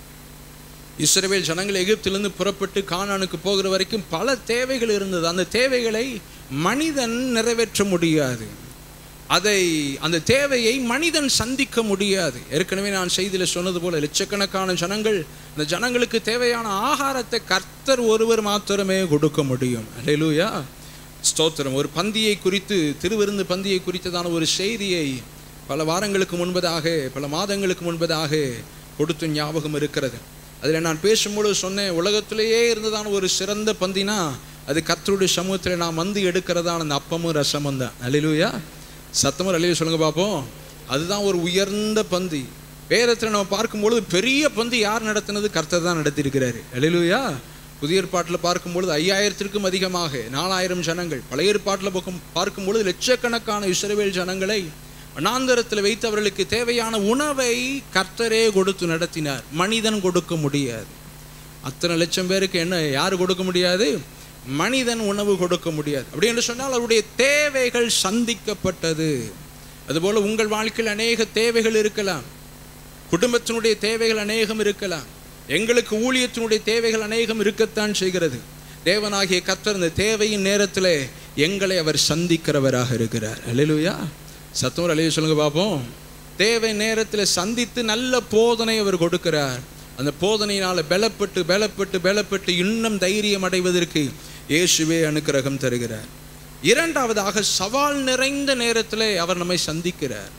இஸ்ரவேல் ஜனங்கள் எகிப்திலிருந்து புறப்பட்டு கானானுக்கு போகிற வரைக்கும் பல தேவைகள் இருந்தது. அந்த தேவைகளை மனிதன் நிறைவேற்ற முடியாது. அதை அந்த தேவையை மனிதன் சந்திக்க முடியாது. ஏற்கனவே நான் செய்தியில் சொன்னது போல லட்சக்கணக்கான ஜனங்கள், இந்த ஜனங்களுக்கு தேவையான ஆகாரத்தை கர்த்தர் ஒருவர் மாத்திரமே கொடுக்க முடியும். அல்லேலூயா, ஸ்தோத்திரம். ஒரு பந்தியை குறித்து, திருவிருந்து பந்தியை குறித்ததான ஒரு செய்தியை பல வாரங்களுக்கு முன்பதாக, பல மாதங்களுக்கு முன்பதாக கொடுத்த ஞாபகம் இருக்கிறது. அதில் நான் பேசும்போது சொன்னேன், உலகத்திலேயே இருந்ததான ஒரு சிறந்த பந்தினா அது கர்த்தருடைய சமூகத்தில் நான் வந்து எடுக்கிறதான அந்த அப்பமும் ரசமும் தான். அல்லேலூயா, சத்தமும் அல்லேலூயா சொல்லுங்க பார்ப்போம். அதுதான் ஒரு உயர்ந்த பந்தி. வேதத்தில் நம்ம பார்க்கும்பொழுது பெரிய பந்தி யார் நடத்தினது? கர்த்தர் தான் நடத்தியிருக்கிறாரு. அல்லேலூயா. புதிய ஏற்பாட்டில் பார்க்கும்பொழுது ஐயாயிரத்திற்கும் அதிகமாக நாலாயிரம் ஜனங்கள், பழைய ஏற்பாட்டில் பக்கம் பார்க்கும்பொழுது லட்சக்கணக்கான இஸ்ரவேல் ஜனங்களை வனாந்தரத்தில் வைத்து அவர்களுக்கு தேவையான உணவை கர்த்தரே கொடுத்து நடத்தினார். மனிதன் கொடுக்க முடியாது. அத்தனை லட்சம் பேருக்கு என்ன யார் கொடுக்க முடியாது? மனிதன் உணவு கொடுக்க முடியாது. அப்படி என்று சொன்னால் அவருடைய தேவைகள் சந்திக்கப்பட்டது. அதுபோல உங்கள் வாழ்க்கையில் அநேக தேவைகள் இருக்கலாம். குடும்பத்தினுடைய தேவைகள் அநேகம் இருக்கலாம். எங்களுக்கு ஊழியத்தினுடைய தேவைகள் அநேகம் இருக்கத்தான் செய்கிறது. தேவனாகிய கர்த்தர் இந்த தேவையின் நேரத்தில் எங்களை அவர் சந்திக்கிறவராக இருக்கிறார். அல்லேலூயா, சத்தம் அல்லேலூயா சொல்லுங்க பார்ப்போம். தேவை நேரத்தில் சந்தித்து நல்ல போதனை அவர் கொடுக்கிறார். அந்த போதனையினால் பலப்பட்டு பலப்பட்டு பலப்பட்டு இன்னும் தைரியம் அடைவதற்கு இயேசுவே அனுக்கிரகம் தருகிறார். இரண்டாவதாக, சவால் நிறைந்த நேரத்தில் அவர் நம்மை சந்திக்கிறார்.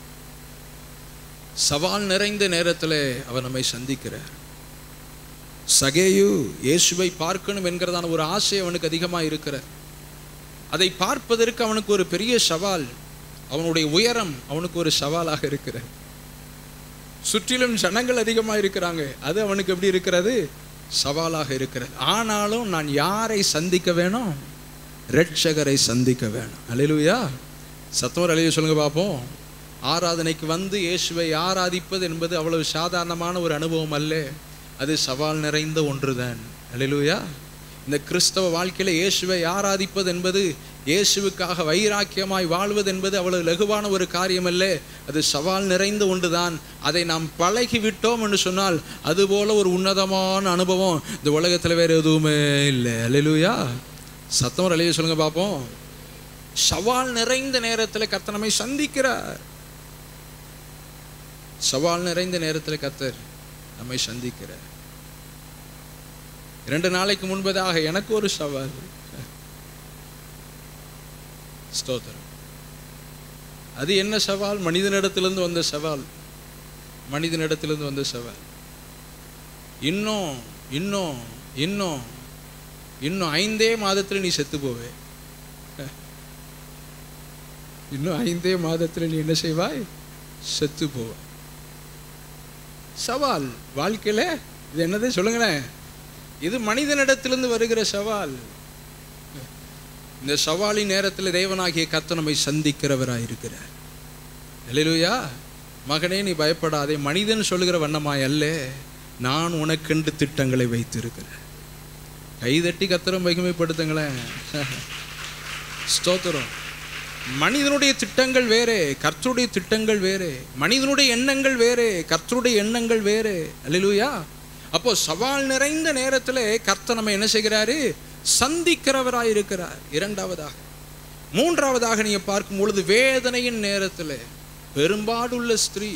சவால் நிறைந்த நேரத்தில் அவர் நம்மை சந்திக்கிறார். சகேயு இயேசுவை பார்க்கணும் என்கிறதான ஒரு ஆசை அவனுக்கு அதிகமாக இருக்கிறார். அதை பார்ப்பதற்கு அவனுக்கு ஒரு பெரிய சவால். அவனுடைய உயரம் அவனுக்கு ஒரு சவாலாக இருக்கிறது. சுற்றிலும் ஜனங்கள் அதிகமாக இருக்கிறாங்க, அது அவனுக்கு எப்படி இருக்கிறது? சவாலாக இருக்கிறது. ஆனாலும் நான் யாரை சந்திக்க வேணும்? இரட்சகரை சந்திக்க வேணும். அல்லேலூயா, சத்தம் அல்லேலூயா சொல்லுங்க பார்ப்போம். ஆராதனைக்கு வந்து இயேசுவை ஆராதிப்பது என்பது அவ்வளவு சாதாரணமான ஒரு அனுபவம் அல்ல. அது சவால் நிறைந்த ஒன்றுதான். அல்லேலூயா, இந்த கிறிஸ்தவ வாழ்க்கையில் இயேசுவை ஆராதிப்பது என்பது, இயேசுவுக்காக வைராக்கியமாய் வாழ்வது என்பது அவ்வளவு லகுவான ஒரு காரியம் அல்ல. அது சவால் நிறைந்த ஒன்றுதான். அதை நாம் பழகி விட்டோம் என்று சொன்னால் அதுபோல ஒரு உன்னதமான அனுபவம் இந்த உலகத்தில் வேறு எதுவுமே இல்லை. அல்லேலூயா, சத்தம் அல்லேலூயா சொல்லுங்க பார்ப்போம். சவால் நிறைந்த நேரத்தில் கர்த்தர் நம்மை சந்திக்கிறார். சவால் நிறைந்த நேரத்தில் கர்த்தர் நம்மை சந்திக்கிறார். இரண்டு நாளைக்கு முன்பதாக எனக்கு ஒரு சவால். ஸ்தோத்திரம். அது என்ன சவால்? மனிதனிடத்திலிருந்து வந்த சவால். மனிதனிடத்திலிருந்து வந்த சவால். இன்னும் இன்னும் இன்னும் இன்னும் ஐந்தே மாதத்தில் நீ செத்து போவே. இன்னும் ஐந்தே மாதத்தில் நீ என்ன செய்வாய்? செத்து போவ. சவால் வாழ்க்கையில இது என்னது சொல்லுங்களேன்? இது மனிதனிடத்திலிருந்து வருகிற சவால். இந்த சவாலின் நேரத்தில் தேவனாகிய கர்த்தர் நம்மை சந்திக்கிறவராய் இருக்கிறார். அல்லேலூயா, மகனே நீ பயப்படாதே, மனிதன் சொல்லுகிற வண்ணமாய் அல்ல, நான் உனக்கென்று திட்டங்களை வைத்திருக்கிறேன். கைதட்டி கர்த்தரை மகிமைப்படுத்துங்களேன். ஸ்தோத்திரம். மனிதனுடைய திட்டங்கள் வேறே, கர்த்தருடைய திட்டங்கள் வேறே. மனிதனுடைய எண்ணங்கள் வேறே, கர்த்தருடைய எண்ணங்கள் வேறே. அல்லேலூயா. அப்போ சவால் நிறைந்த நேரத்தில் கர்த்தர் நம்ம என்ன செய்கிறாரு? சந்திக்கிறவராய் இருக்கிறார். இரண்டாவதாக. மூன்றாவதாக நீங்க பார்க்கும் பொழுது வேதனையின் நேரத்தில் பெரும்பாடுள்ள ஸ்திரீ,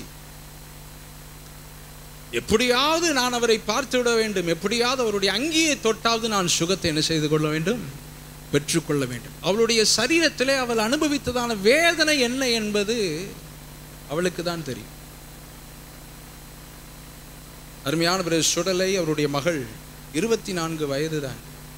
எப்படியாவது நான் அவரை பார்த்து விட வேண்டும், எப்படியாவது அவருடைய அங்கியை தொட்டாவது நான் சுகத்தை என்ன செய்து கொள்ள வேண்டும்? பெற்றுக்கொள்ள வேண்டும். அவளுடைய சரீரத்திலே அவள் அனுபவித்ததான வேதனை என்ன என்பது அவளுக்கு தான் தெரியும். அருமையான பிரதர் சுடலை, அவருடைய மகள் இருபத்தி நான்கு வயது தான்,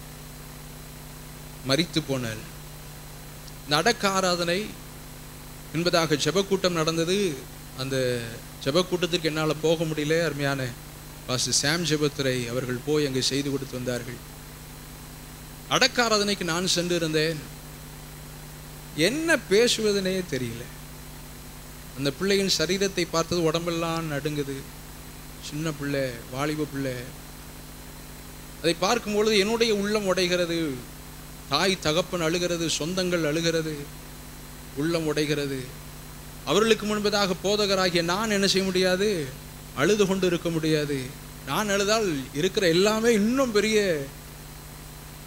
மரித்து போனாள். இந்த அடக்க ஆராதனை என்பதாக ஜெபக்கூட்டம் நடந்தது. அந்த ஜெபக்கூட்டத்திற்கு என்னால் போக முடியல. அருமையான பாஸ்டர் சாம் ஜெபத்துரை அவர்கள் போய் அங்கே செய்து கொடுத்து வந்தார்கள். அடக்க ஆராதனைக்கு நான் சென்று இருந்தேன். என்ன பேசுவதுனே தெரியல. அந்த பிள்ளையின் சரீரத்தை பார்த்தது உடம்பெல்லாம் நடுங்குது. சின்ன பிள்ளை, வாலிப பிள்ளை. அதை பார்க்கும்பொழுது என்னுடைய உள்ளம் உடைகிறது. தாய் தகப்பன் அழுகிறது, சொந்தங்கள் அழுகிறது, உள்ளம் உடைகிறது. அவர்களுக்கு முன்பதாக போதகராகிய நான் என்ன செய்ய முடியாது? அழுது கொண்டு இருக்க முடியாது. நான் அழுதால் இருக்கிற எல்லாமே இன்னும் பெரிய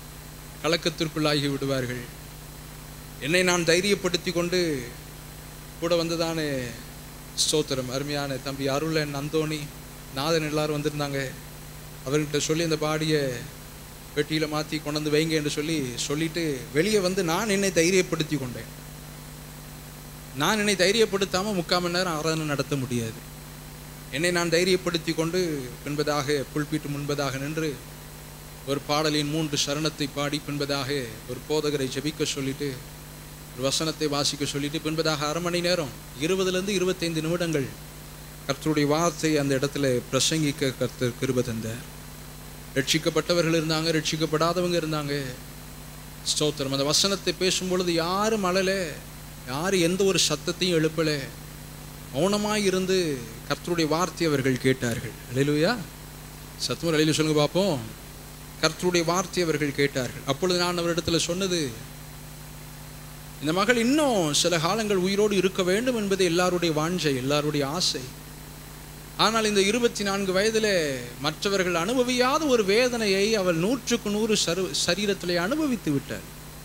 கலக்கத்திற்குள்ளாகி விடுவார்கள். என்னை நான் தைரியப்படுத்தி கொண்டு கூட வந்ததானே ஸ்தோத்திரம் அருமையான தம்பி அருளன், அந்தோணி, நாதன் எல்லாரும் வந்திருந்தாங்க. அவர்கிட்ட சொல்லி அந்த பாடியை பெட்டியில் மாற்றி கொண்டு வந்து வைங்க என்று சொல்லி சொல்லிட்டு வெளியே வந்து நான் என்னை தைரியப்படுத்தி கொண்டேன். நான் என்னை தைரியப்படுத்தாமல் முக்கால் மணி நேரம் ஆராதனை நடத்த முடியாது. என்னை நான் தைரியப்படுத்தி கொண்டு பின்பதாக புல்பீட்டு முன்பதாக நின்று ஒரு பாடலின் மூன்று சரணத்தை பாடி பின்பதாக ஒரு போதகரை ஜெபிக்க சொல்லிட்டு ஒரு வசனத்தை வாசிக்க சொல்லிட்டு பின்பதாக அரை மணி நேரம் இருபதுலேருந்து இருபத்தைந்து நிமிடங்கள் கர்த்தருடைய வார்த்தை அந்த இடத்துல பிரசங்கிக்க கர்த்தர் கிருபை தந்தார். ரட்சிக்கப்பட்டவர்கள் இருந்தாங்க, ரட்சிக்கப்படாதவங்க இருந்தாங்க. ஸ்தோத்திரம். அந்த வசனத்தை பேசும்பொழுது யாரும் அழலை, யாரும் எந்த ஒரு சத்தத்தையும் எழுப்பலை, மௌனமாக இருந்து கர்த்தருடைய வார்த்தை அவர்கள் கேட்டார்கள். அல்லேலூயா. சத்தம் அலையில சொல்லுங்க பார்ப்போம். கர்த்தருடைய வார்த்தை அவர்கள் கேட்டார்கள். அப்பொழுது நான் அவரிடத்துல சொன்னது, இந்த மகள் இன்னும் சில காலங்கள் உயிரோடு இருக்க வேண்டும் என்பது எல்லாருடைய வாஞ்சை, எல்லாருடைய ஆசை. ஆனால் இந்த இருபத்தி நான்கு வயதில் மற்றவர்கள் அனுபவியாத ஒரு வேதனையை அவள் நூற்றுக்கு நூறு சரு சரீரத்திலே அனுபவித்து விட்டாள்.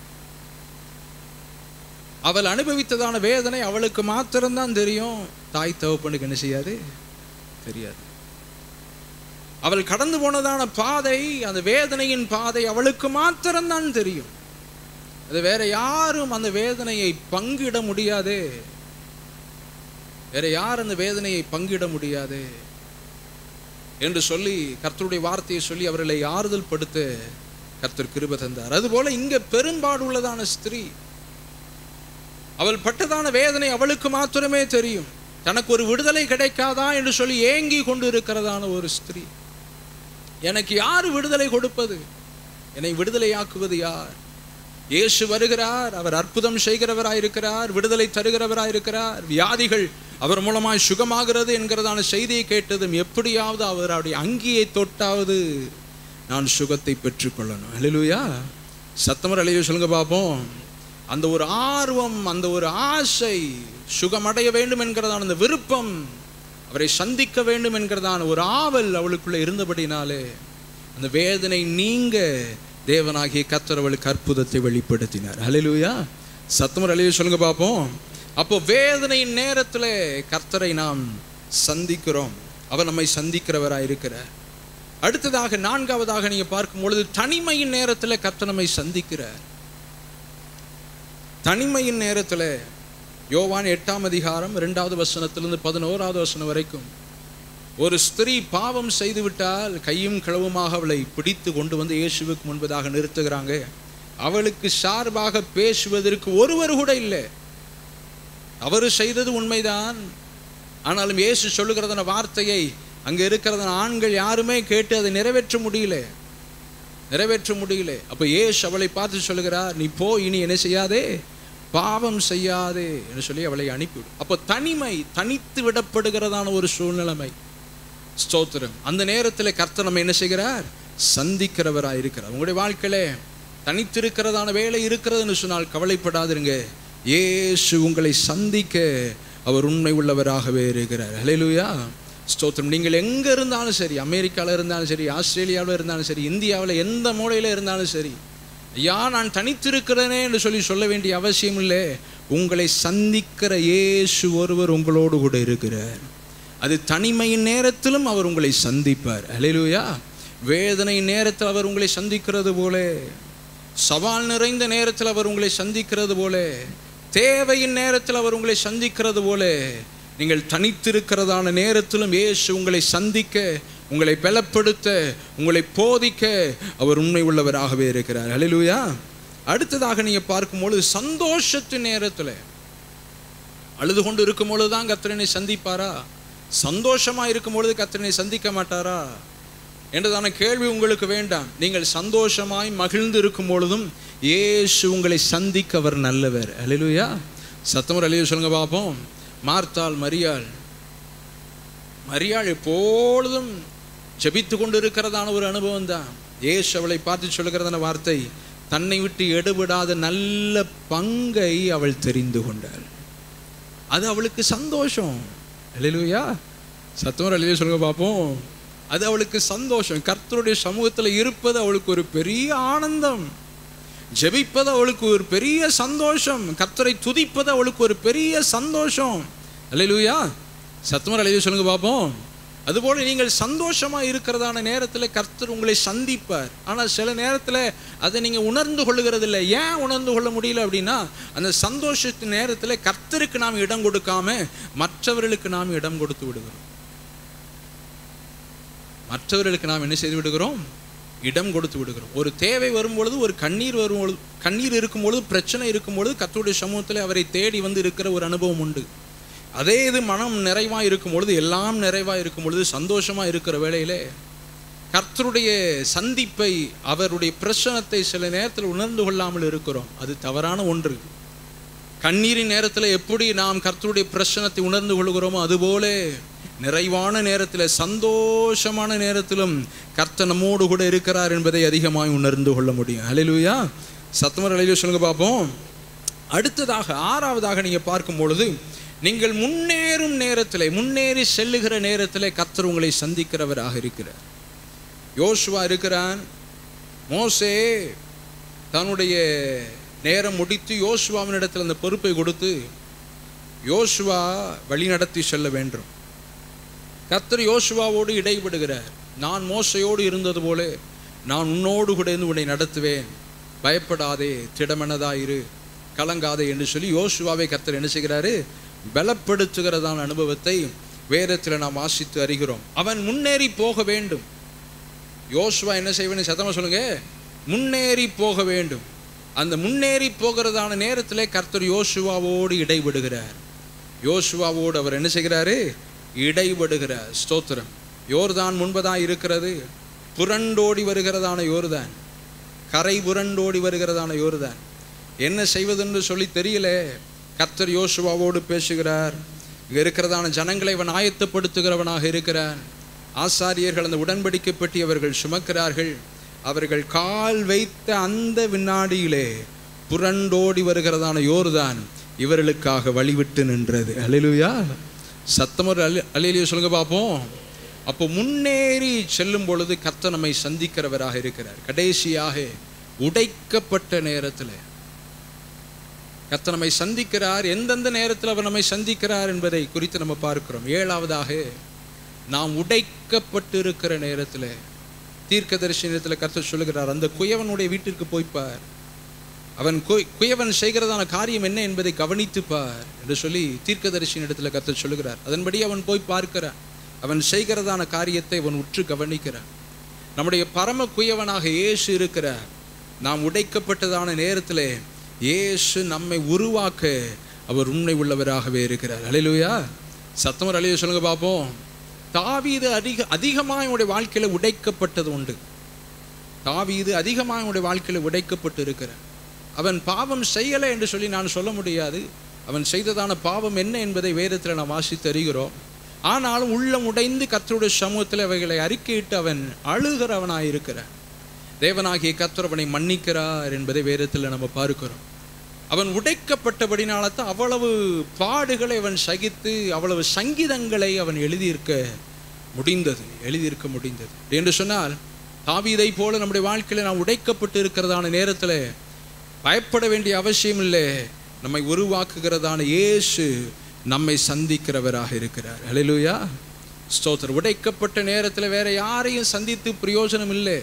அவள் அனுபவித்ததான வேதனை அவளுக்கு மாத்திரம்தான் தெரியும். தாய் தகப்பனுக்கு என்ன செய்யாது, தெரியாது. அவள் கடந்து போனதான பாதை, அந்த வேதனையின் பாதை அவளுக்கு மாத்திரம்தான் தெரியும். அது வேற யாரும் அந்த வேதனையை பங்கிட முடியாது. வேற யார் அந்த வேதனையை பங்கிட முடியாது என்று சொல்லி கர்த்தருடைய வார்த்தையை சொல்லி அவர்களை ஆறுதல் படுத்த கர்த்தர் கிருபை தந்தார். அதுபோல இங்க பெரும்பாடு உள்ளதான ஸ்திரீ, அவள் பட்டதான வேதனை அவளுக்கு மாத்திரமே தெரியும். தனக்கு ஒரு விடுதலை கிடைக்காதா என்று சொல்லி ஏங்கி கொண்டு இருக்கிறதான ஒரு ஸ்திரீ. எனக்கு யார் விடுதலை கொடுப்பது, என்னை விடுதலையாக்குவது யார்? இயேசு வருகிறார், அவர் அற்புதம் செய்கிறவராயிருக்கிறார், விடுதலை தருகிறவராயிருக்கிறார். வியாதிகள் அவர் மூலமாய் சுகமாகிறது என்கிறதான செய்தியை கேட்டதும் எப்படியாவது அவருடைய அங்கியை தொட்டாவது நான் சுகத்தை பெற்றுக்கொள்ளணும். அல்லேலூயா. சத்தமர் அல்லேலூயா சொல்லுங்க பார்ப்போம். அந்த ஒரு ஆர்வம், அந்த ஒரு ஆசை, சுகமடைய வேண்டும் என்கிறதான அந்த விருப்பம், அவரை சந்திக்க வேண்டும் என்கிறதான ஒரு ஆவல் அவளுக்குள்ள இருந்தபடினாலே அந்த வேதனை நீங்க தேவனாகிய கர்த்தர் அவளுக்கு அற்புதத்தை வெளிப்படுத்தினார். அல்லேலூயா. சத்தமர் அல்லேலூயா சொல்லுங்க பார்ப்போம். அப்போ வேதனையின் நேரத்தில் கர்த்தரை நாம் சந்திக்கிறோம், அவர் நம்மை சந்திக்கிறவராக இருக்கிறார். அடுத்ததாக நான்காவதாக நீங்க பார்க்கும் பொழுது தனிமையின் நேரத்தில் கர்த்தர் நம்மை சந்திக்கிறார். தனிமையின் நேரத்தில் யோவான் எட்டாம் அதிகாரம் இரண்டாவது வசனத்திலிருந்து பதினோராவது வசனம் வரைக்கும் ஒரு ஸ்திரீ பாவம் செய்துவிட்டால் கையும் களவுமாக அவளை பிடித்து கொண்டு வந்து இயேசுவுக்கு முன்பதாக நிறுத்துகிறாங்க. அவளுக்கு சார்பாக பேசுவதற்கு ஒருவர் கூட இல்லை. அவர் செய்தது உண்மைதான், ஆனாலும் இயேசு சொல்லுகிறதான வார்த்தையை அங்கே இருக்கிறதான ஆண்கள் யாருமே கேட்டு அதை நிறைவேற்ற முடியல நிறைவேற்ற முடியல அப்போ இயேசு அவளை பார்த்து சொல்லுகிறார், நீ போ, இனி என்ன செய்யாதே, பாவம் செய்யாதே என்று சொல்லி அவளை அனுப்பிவிடும். அப்போ தனிமை, தனித்து விடப்படுகிறதான ஒரு சூழ்நிலைமை. ஸ்தோத்திரம். அந்த நேரத்தில் கர்த்தர் நம்ம என்ன செய்கிறார், சந்திக்கிறவராக இருக்கிறார். உங்களுடைய வாழ்க்கையில தனித்திருக்கிறதான வேலை இருக்கிறதுன்னு சொன்னால் கவலைப்படாதிருங்க. இயேசு உங்களை சந்திக்க அவர் உண்மை உள்ளவராகவே இருக்கிறார். அல்லேலூயா. ஸ்தோத்திரம். நீங்கள் எங்கே இருந்தாலும் சரி, அமெரிக்காவில் இருந்தாலும் சரி, ஆஸ்திரேலியாவில் இருந்தாலும் சரி, இந்தியாவில் எந்த மூலையில் இருந்தாலும் சரி, ஐயா நான் தனித்திருக்கிறேனே என்று சொல்லி சொல்ல வேண்டிய அவசியம் இல்லை. உங்களை சந்திக்கிற இயேசு ஒருவர் உங்களோடு கூட இருக்கிறார். அது தனிமையின் நேரத்திலும் அவர் உங்களை சந்திப்பார். அல்லேலூயா. வேதனை நேரத்தில் அவர் உங்களை சந்திக்கிறது போல, சவால் நிறைந்த நேரத்தில் அவர் உங்களை சந்திக்கிறது போல, தேவையின் நேரத்தில் அவர் உங்களை சந்திக்கிறது போல, நீங்கள் தனித்திருக்கிறதான நேரத்திலும் இயேசு உங்களை சந்திக்க, உங்களை பலப்படுத்த, உங்களை போதிக்க அவர் உண்மை உள்ளவராகவே இருக்கிறார். அல்லேலூயா. அடுத்ததாக நீங்க பார்க்கும்பொழுது சந்தோஷத்தின் நேரத்தில், அழுது கொண்டு இருக்கும் பொழுதுதான் கர்த்தரை சந்திப்பாரா, சந்தோஷமா இருக்கும் பொழுது கர்த்தரை சந்திக்க மாட்டாரா என்றதான கேள்வி உங்களுக்கு வேண்டாம். நீங்கள் சந்தோஷமாய் மகிழ்ந்து இருக்கும் பொழுதும் இயேசு உங்களை சந்திக்க அவர் நல்லவர். அல்லேலூயா. சத்தமர் அல்லேலூயா சொல்லுங்க பார்ப்போம். மார்த்தாள், மரியாள் மரியாள் எப்பொழுதும் ஜெபித்து கொண்டு இருக்கிறதான ஒரு அனுபவம் தான். இயேசு அவளை பார்த்து சொல்லுகிறதான வார்த்தை, தன்னை விட்டு எடுபடாத நல்ல பங்கை அவள் தெரிந்து கொண்டாள். அது அவளுக்கு சந்தோஷம். அல்லேலூயா. சத்தமர் அல்லேலூயா சொல்லுங்க பார்ப்போம். அது அவளுக்கு சந்தோஷம். கர்த்தருடைய சமூகத்தில் இருப்பது அவளுக்கு ஒரு பெரிய ஆனந்தம். ஜெபிப்பது அவளுக்கு ஒரு பெரிய சந்தோஷம், கர்த்தரை துதிப்பது அவளுக்கு ஒரு பெரிய சந்தோஷம். அல்லேலூயா, சத்தமா அல்லேலூயா சொல்லுங்க பார்ப்போம். அதுபோல நீங்கள் சந்தோஷமா இருக்கிறதான நேரத்தில் கர்த்தர் உங்களை சந்திப்பார். ஆனால் சில நேரத்தில் அதை நீங்கள் உணர்ந்து கொள்ளுகிறது இல்லை. ஏன் உணர்ந்து கொள்ள முடியல அப்படின்னா, அந்த சந்தோஷத்தின் நேரத்தில் கர்த்தருக்கு நாம் இடம் கொடுக்காம மற்றவர்களுக்கு நாம் இடம் கொடுத்து விடுகிறோம். மற்றவர்களுக்கு நாம் என்ன செய்து விடுகிறோம்? இடம் கொடுத்து விடுகிறோம். ஒரு தேவை வரும்பொழுது, ஒரு கண்ணீர் வரும்பொழுது, கண்ணீர் இருக்கும்பொழுது, பிரச்சனை இருக்கும்பொழுது கர்த்தருடைய சமூகத்தில் அவரை தேடி வந்து இருக்கிற ஒரு அனுபவம் உண்டு. அதே இது மனம் நிறைவாக இருக்கும் பொழுது, எல்லாம் நிறைவாக இருக்கும் பொழுது, சந்தோஷமாக இருக்கிற வேளையிலே கர்த்தருடைய சந்திப்பை, அவருடைய பிரச்சனத்தை சில நேரத்தில் உணர்ந்து கொள்ளாமல் இருக்கிறோம். அது தவறான ஒன்று. கண்ணீரின் நேரத்தில் எப்படி நாம் கர்த்தருடைய பிரச்சனத்தை உணர்ந்து கொள்கிறோமோ அதுபோல நிறைவான நேரத்தில், சந்தோஷமான நேரத்திலும் கர்த்தர் நம்மோடு கூட இருக்கிறார் என்பதை அதிகமாக உணர்ந்து கொள்ள முடியும். அல்லேலூயா, சத்தமர் அல்லேலூயா சொல்லுங்க பார்ப்போம். அடுத்ததாக ஆறாவதாக நீங்கள் பார்க்கும் பொழுது, நீங்கள் முன்னேறும் நேரத்தில், முன்னேறி செல்லுகிற நேரத்தில் கர்த்தர் உங்களை சந்திக்கிறவராக இருக்கிறார். யோசுவா இருக்கிறான். மோசே தன்னுடைய நேரம் முடித்து யோசுவாவினிடத்தில் அந்த பொறுப்பை கொடுத்து யோசுவா வழி நடத்தி செல்ல வேண்டும். கர்த்தர் யோசுவாவோடு இடைபடுகிறார். நான் மோசையோடு இருந்தது போல நான் உன்னோடு கூட இருந்து உன்னை நடத்துவேன், பயப்படாதே, திடமனதாயிரு, கலங்காதே என்று சொல்லி யோசுவாவை கர்த்தர் என்ன செய்கிறாரு? பலப்படுத்துகிறதான அனுபவத்தை வேதத்தில் நாம் வாசித்து அறிகிறோம். அவன் முன்னேறி போக வேண்டும். யோசுவா என்ன செய்வேன்னு சத்தமா சொல்லுங்க, முன்னேறி போக வேண்டும். அந்த முன்னேறி போகிறதான நேரத்தில் கர்த்தர் யோசுவாவோடு இடைபடுகிறார். யோசுவாவோடு அவர் என்ன செய்கிறாரு? இடைபடுகிறார். ஸ்தோத்திரம். யோர்தான் முன்பதாக இருக்கிறது, புரண்டோடி வருகிறதான யோர்தான், கரை புரண்டோடி வருகிறதான யோர்தான். என்ன செய்வதென்று சொல்லி தெரியல. கர்த்தர் யோசுவாவோடு பேசுகிறார். இங்கே இருக்கிறதான ஜனங்களை அவன் ஆயத்தப்படுத்துகிறவனாக இருக்கிறார். ஆசாரியர்கள் அந்த உடன்படிக்கை பெட்டி அவர்கள் சுமக்கிறார்கள். அவர்கள் கால் வைத்த அந்த வினாடியிலே புரண்டோடி வருகிறதான யோர்தான் இவர்களுக்காக வழிவிட்டு நின்றது. அல்லேலூயா, சத்தமர் அல்லேலூயா சொல்லுங்க பார்ப்போம். அப்போ முன்னேறி செல்லும் பொழுது கர்த்தர் நம்மை சந்திக்கிறவராக இருக்கிறார். கடைசியாக உடைக்கப்பட்ட நேரத்தில் கர்த்தர் நம்மை சந்திக்கிறார். எந்தெந்த நேரத்தில் அவர் நம்மை சந்திக்கிறார் என்பதை குறித்து நம்ம பார்க்கிறோம். ஏழாவதாக, நாம் உடைக்கப்பட்டு இருக்கிற நேரத்தில் தீர்க்கதரிசனத்தில் கர்த்தர் சொல்லுகிறார், அந்த குயவனுடைய வீட்டிற்கு போய்ப்பார், அவன் குயவன் செய்கிறதான காரியம் என்ன என்பதை கவனித்துப்பார் என்று சொல்லி தீர்க்கதரிசியின் இடத்துல கர்த்தர் சொல்லுகிறார். அதன்படி அவன் போய் பார்க்கிறான். அவன் செய்கிறதான காரியத்தை அவன் உற்று கவனிக்கிறான். நம்முடைய பரம குயவனாக இயேசு இருக்கிறார். நாம் உடைக்கப்பட்டதான நேரத்தில் இயேசு நம்மை உருவாக்க அவர் உண்மை உள்ளவராகவே இருக்கிறார். அல்லேலூயா, சத்தமர் அல்லேலூயா சொல்லுங்க பார்ப்போம். தாவீது அதிக அதிகமாக என்னுடைய வாழ்க்கையில் உடைக்கப்பட்டது உண்டு. தாவீது அதிகமாக என்னுடைய வாழ்க்கையில் உடைக்கப்பட்டு இருக்கிறார். அவன் பாவம் செய்யலை என்று சொல்லி நான் சொல்ல முடியாது. அவன் செய்ததான பாவம் என்ன என்பதை வேதத்தில் நாம் வாசித்து அறிகிறோம். ஆனாலும் உள்ளம் உடைந்து கர்த்தருடைய சமூகத்தில் அவைகளை அறிக்கையிட்டு அவன் அழுகிறவனாக இருக்கிறான். தேவனாகிய கர்த்தர் அவனை மன்னிக்கிறார் என்பதை வேதத்தில் நம்ம பார்க்கிறோம். அவன் உடைக்கப்பட்டபடினால்தான் அவ்வளவு பாடுகளை அவன் சகித்து அவ்வளவு சங்கீதங்களை அவன் எழுதியிருக்க முடிந்தது எழுதியிருக்க முடிந்தது என்று சொன்னால், தாவீதை போல நம்முடைய வாழ்க்கையில் நாம் உடைக்கப்பட்டு இருக்கிறதான நேரத்தில் பயப்பட வேண்டிய அவசியம் இல்லை. நம்மை உருவாக்குகிறதான இயேசு நம்மை சந்திக்கிறவராக இருக்கிறார். அல்லேலூயா, ஸ்தோத்திரம். உடைக்கப்பட்ட நேரத்தில் வேற யாரையும் சந்தித்து பிரயோஜனம் இல்லை.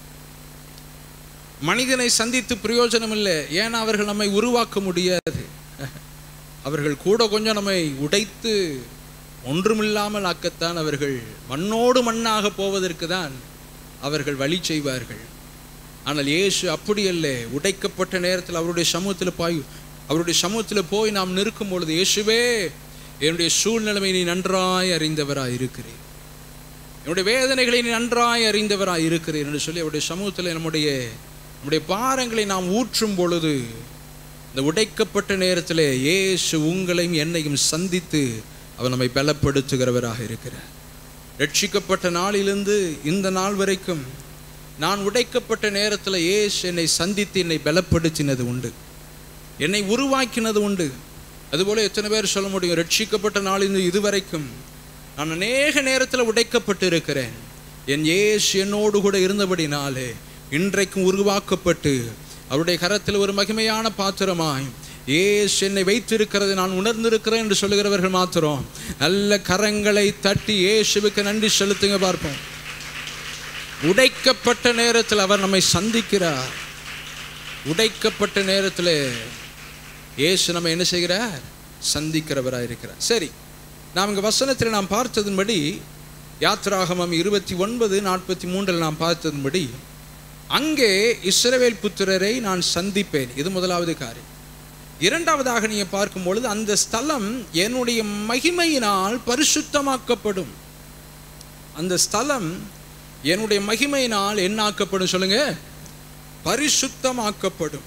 மனிதனை சந்தித்து பிரயோஜனம் இல்லை. ஏன்னா அவர்கள் நம்மை உருவாக்க முடியாது. அவர்கள் கூட கொஞ்சம் நம்மை உடைத்து ஒன்றுமில்லாமல் ஆக்கத்தான் அவர்கள் மண்ணோடு மண்ணாக போவதற்கு தான் அவர்கள் வழி செய்வார்கள். ஆனால் இயேசு அப்படி அல்ல. உடைக்கப்பட்ட நேரத்தில் அவருடைய சமூகத்தில் போய் அவருடைய சமூகத்தில் போய் நாம் நிற்கும் பொழுது, இயேசுவே, என்னுடைய சூழ்நிலைமை நீ நன்றாய் அறிந்தவராய் இருக்கிறேன், என்னுடைய வேதனைகளை நீ நன்றாய் அறிந்தவராய் இருக்கிறேன் என்று சொல்லி அவருடைய சமூகத்தில் நம்முடைய நம்முடைய பாரங்களை நாம் ஊற்றும் பொழுது, இந்த உடைக்கப்பட்ட நேரத்தில் இயேசு உங்களையும் என்னையும் சந்தித்து அவர் நம்மை பலப்படுத்துகிறவராக இருக்கிறார். ரட்சிக்கப்பட்ட நாளிலிருந்து இந்த நாள் வரைக்கும் நான் உடைக்கப்பட்ட நேரத்தில் இயேசு என்னை சந்தித்து என்னை பலப்படுத்தினது உண்டு, என்னை உருவாக்கினது உண்டு. அதுபோல எத்தனை பேர் சொல்ல முடியும், ரட்சிக்கப்பட்ட நாளிலிருந்து இதுவரைக்கும் நான் அநேக நேரத்தில் உடைக்கப்பட்டு இருக்கிறேன், என் இயேசு என்னோடு கூட இருந்தபடினாலே இன்றைக்கும் உருவாக்கப்பட்டு அவருடைய கரத்தில் ஒரு மகிமையான பாத்திரமாய் இயேசு என்னை வைத்திருக்கிறது நான் உணர்ந்திருக்கிறேன் என்று சொல்லுகிறவர்கள் மாத்திரம் நல்ல கரங்களை தட்டி இயேசுவுக்கு நன்றி செலுத்துங்க பார்ப்போம். உடைக்கப்பட்ட நேரத்தில் அவர் நம்மை சந்திக்கிறார். உடைக்கப்பட்ட நேரத்தில் இயேசு நம்ம என்ன செய்கிறார்? சந்திக்கிறவராக இருக்கிறார். சரி, நாம் இங்கே வசனத்தில் நாம் பார்த்ததன்படி யாத்ராகமம் இருபத்தி ஒன்பது நாற்பத்தி மூன்றில் நாம் பார்த்ததன்படி அங்கே இஸ்ரவேல் புத்திரரை நான் சந்திப்பேன். இது முதலாவது காரியம். இரண்டாவதாக நீங்கள் பார்க்கும் பொழுது அந்த ஸ்தலம் என்னுடைய மகிமையினால் பரிசுத்தமாக்கப்படும். அந்த ஸ்தலம் என்னுடைய மகிமையினால் என்ன ஆக்கப்படும் சொல்லுங்க? பரிசுத்தமாக்கப்படும்.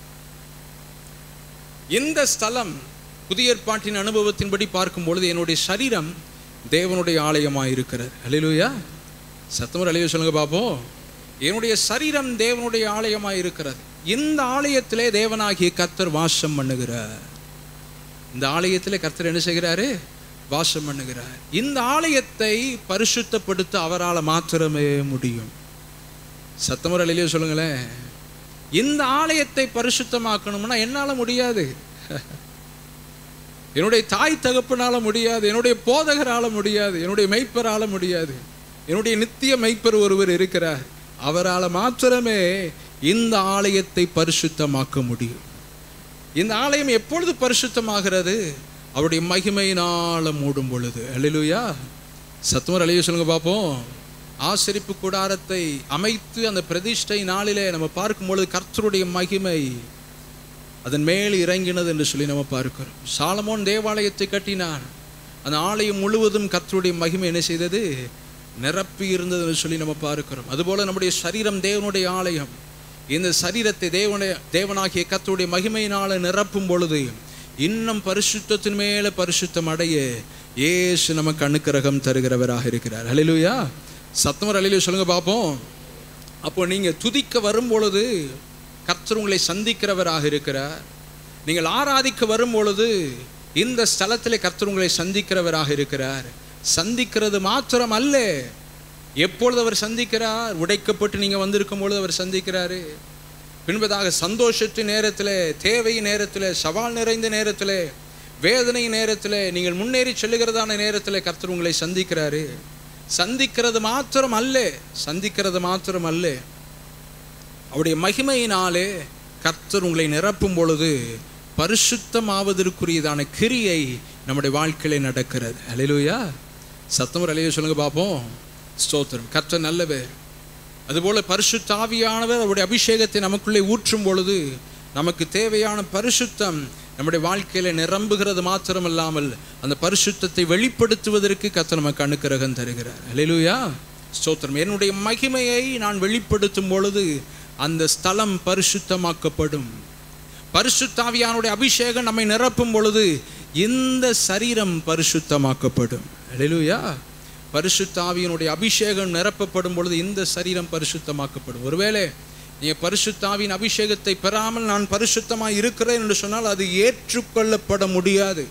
இந்த ஸ்தலம் புதிய ஏற்பாட்டின் அனுபவத்தின்படி பார்க்கும் பொழுது என்னுடைய சரீரம் தேவனுடைய ஆலயமாக இருக்கிறது. அல்லேலூயா, சத்தமர் அல்லேலூயா சொல்லுங்க பாப்போம். என்னுடைய சரீரம் தேவனுடைய ஆலயமாக இருக்கிறது. இந்த ஆலயத்திலே தேவனாகிய கர்த்தர் வாசம் பண்ணுகிறார். இந்த ஆலயத்திலே கர்த்தர் என்ன செய்கிறாரு? வாசம் பண்ணுகிறார். இந்த ஆலயத்தை பரிசுத்தப்படுத்த அவரால் மாத்திரமே முடியும். சத்தமர் அல்லேலூயா சொல்லுங்களேன். இந்த ஆலயத்தை பரிசுத்தமாக்கணும்னா என்னால் முடியாது, என்னுடைய தாய் தகப்பனால முடியாது, என்னுடைய போதகரால முடியாது, என்னுடைய மெய்ப்பரால முடியாது. என்னுடைய நித்திய மெய்ப்பர் ஒருவர் இருக்கிறார், அவரால் மாத்திரமே இந்த ஆலயத்தை பரிசுத்தமாக்க முடியும். இந்த ஆலயம் எப்பொழுது பரிசுத்தமாகிறது? அவருடைய மகிமையினால மூடும் பொழுது. அல்லேலூயா, சத்துமர் அல்லேலூயா சொல்லுங்க பார்ப்போம். ஆசரிப்பு கூடாரத்தை அமைத்து அந்த பிரதிஷ்டை நாளிலே நம்ம பார்க்கும் பொழுது கர்த்தருடைய மகிமை அதன் மேல் இறங்கினது என்று சொல்லி நம்ம பார்க்கிறோம். சாலமோன் தேவாலயத்தை கட்டினான். அந்த ஆலயம் முழுவதும் கர்த்தருடைய மகிமை என்ன செய்தது? நிரப்பி இருந்தது என்று சொல்லி நம்ம பார்க்கிறோம். அதுபோல நம்முடைய சரீரம் தேவனுடைய ஆலயம். இந்த சரீரத்தை தேவனுடைய தேவனாகிய கர்த்தருடைய மகிமையினால நிரப்பும் பொழுது இன்னும் பரிசுத்தத்தின் மேல பரிசுத்தம் அடைய இயேசு நமக்கு அனுக்கிரகம் தருகிறவராக இருக்கிறார். அல்லேலூயா, சத்தமர் அல்லேலூயா சொல்லுங்க பார்ப்போம். அப்போ நீங்க துதிக்க வரும் பொழுது கர்த்தர் உங்களை சந்திக்கிறவராக இருக்கிறார். நீங்கள் ஆராதிக்க வரும் பொழுது இந்த ஸ்தலத்திலே கர்த்தர் உங்களை சந்திக்கிறவராக இருக்கிறார். சந்திக்கிறது மாத்திரம் அல்ல, எப்பொழுது அவர் சந்திக்கிறார்? உடைக்கப்பட்டு நீங்க வந்திருக்கும் பொழுது அவர் சந்திக்கிறாரு. பின்பதாக சந்தோஷத்தின் நேரத்தில், தேவை நேரத்தில், சவால் நிறைந்த நேரத்தில், வேதனை நேரத்தில், நீங்கள் முன்னேறி செல்லுகிறதான நேரத்தில் கர்த்தர் உங்களை சந்திக்கிறாரு. சந்திக்கிறது மாத்திரம் அல்ல, சந்திக்கிறது மாத்திரம் அல்ல, அவருடைய மகிமையினாலே கர்த்தர் உங்களை நிரப்பும் பொழுது பரிசுத்தமாவதற்குரியதான கிரியை நம்முடைய வாழ்க்கையில நடக்கிறது. அல்லேலூயா, சத்தமர் அல்லேலூயா சொல்லுங்க பார்ப்போம். ஸ்தோத்திரம், கர்த்தர் நல்லவர். அதுபோல பரிசுத்த ஆவியானவர் அவருடைய அபிஷேகத்தை நமக்குள்ளே ஊற்றும் பொழுது நமக்கு தேவையான பரிசுத்தம் நம்முடைய வாழ்க்கையில நிரம்புகிறது மாத்திரமல்லாமல் அந்த பரிசுத்தத்தை வெளிப்படுத்துவதற்கு கர்த்தர் நமக்கு அனுக்கிரகம் தருகிறார். அல்லேலூயா, ஸ்தோத்திரம். என்னுடைய மகிமையை நான் வெளிப்படுத்தும் பொழுது அந்த ஸ்தலம் பரிசுத்தமாக்கப்படும். பரிசுத்த ஆவியானுடைய அபிஷேகம் நம்மை நிரப்பும் பொழுது இந்த சரீரம் பரிசுத்தமாக்கப்படும். அல்லேலூயா, பரிசுத்த ஆவியினுடைய அபிஷேகம் நிரப்பப்படும் பொழுது இந்த சரீரம் பரிசுத்தமாக்கப்படும். ஒருவேளை நீங்க பரிசுத்த ஆவியின் அபிஷேகத்தை பெறாமல் நான் பரிசுத்தமாக இருக்கிறேன் என்று சொன்னால் அது ஏற்றுக்கொள்ளப்பட முடியாது.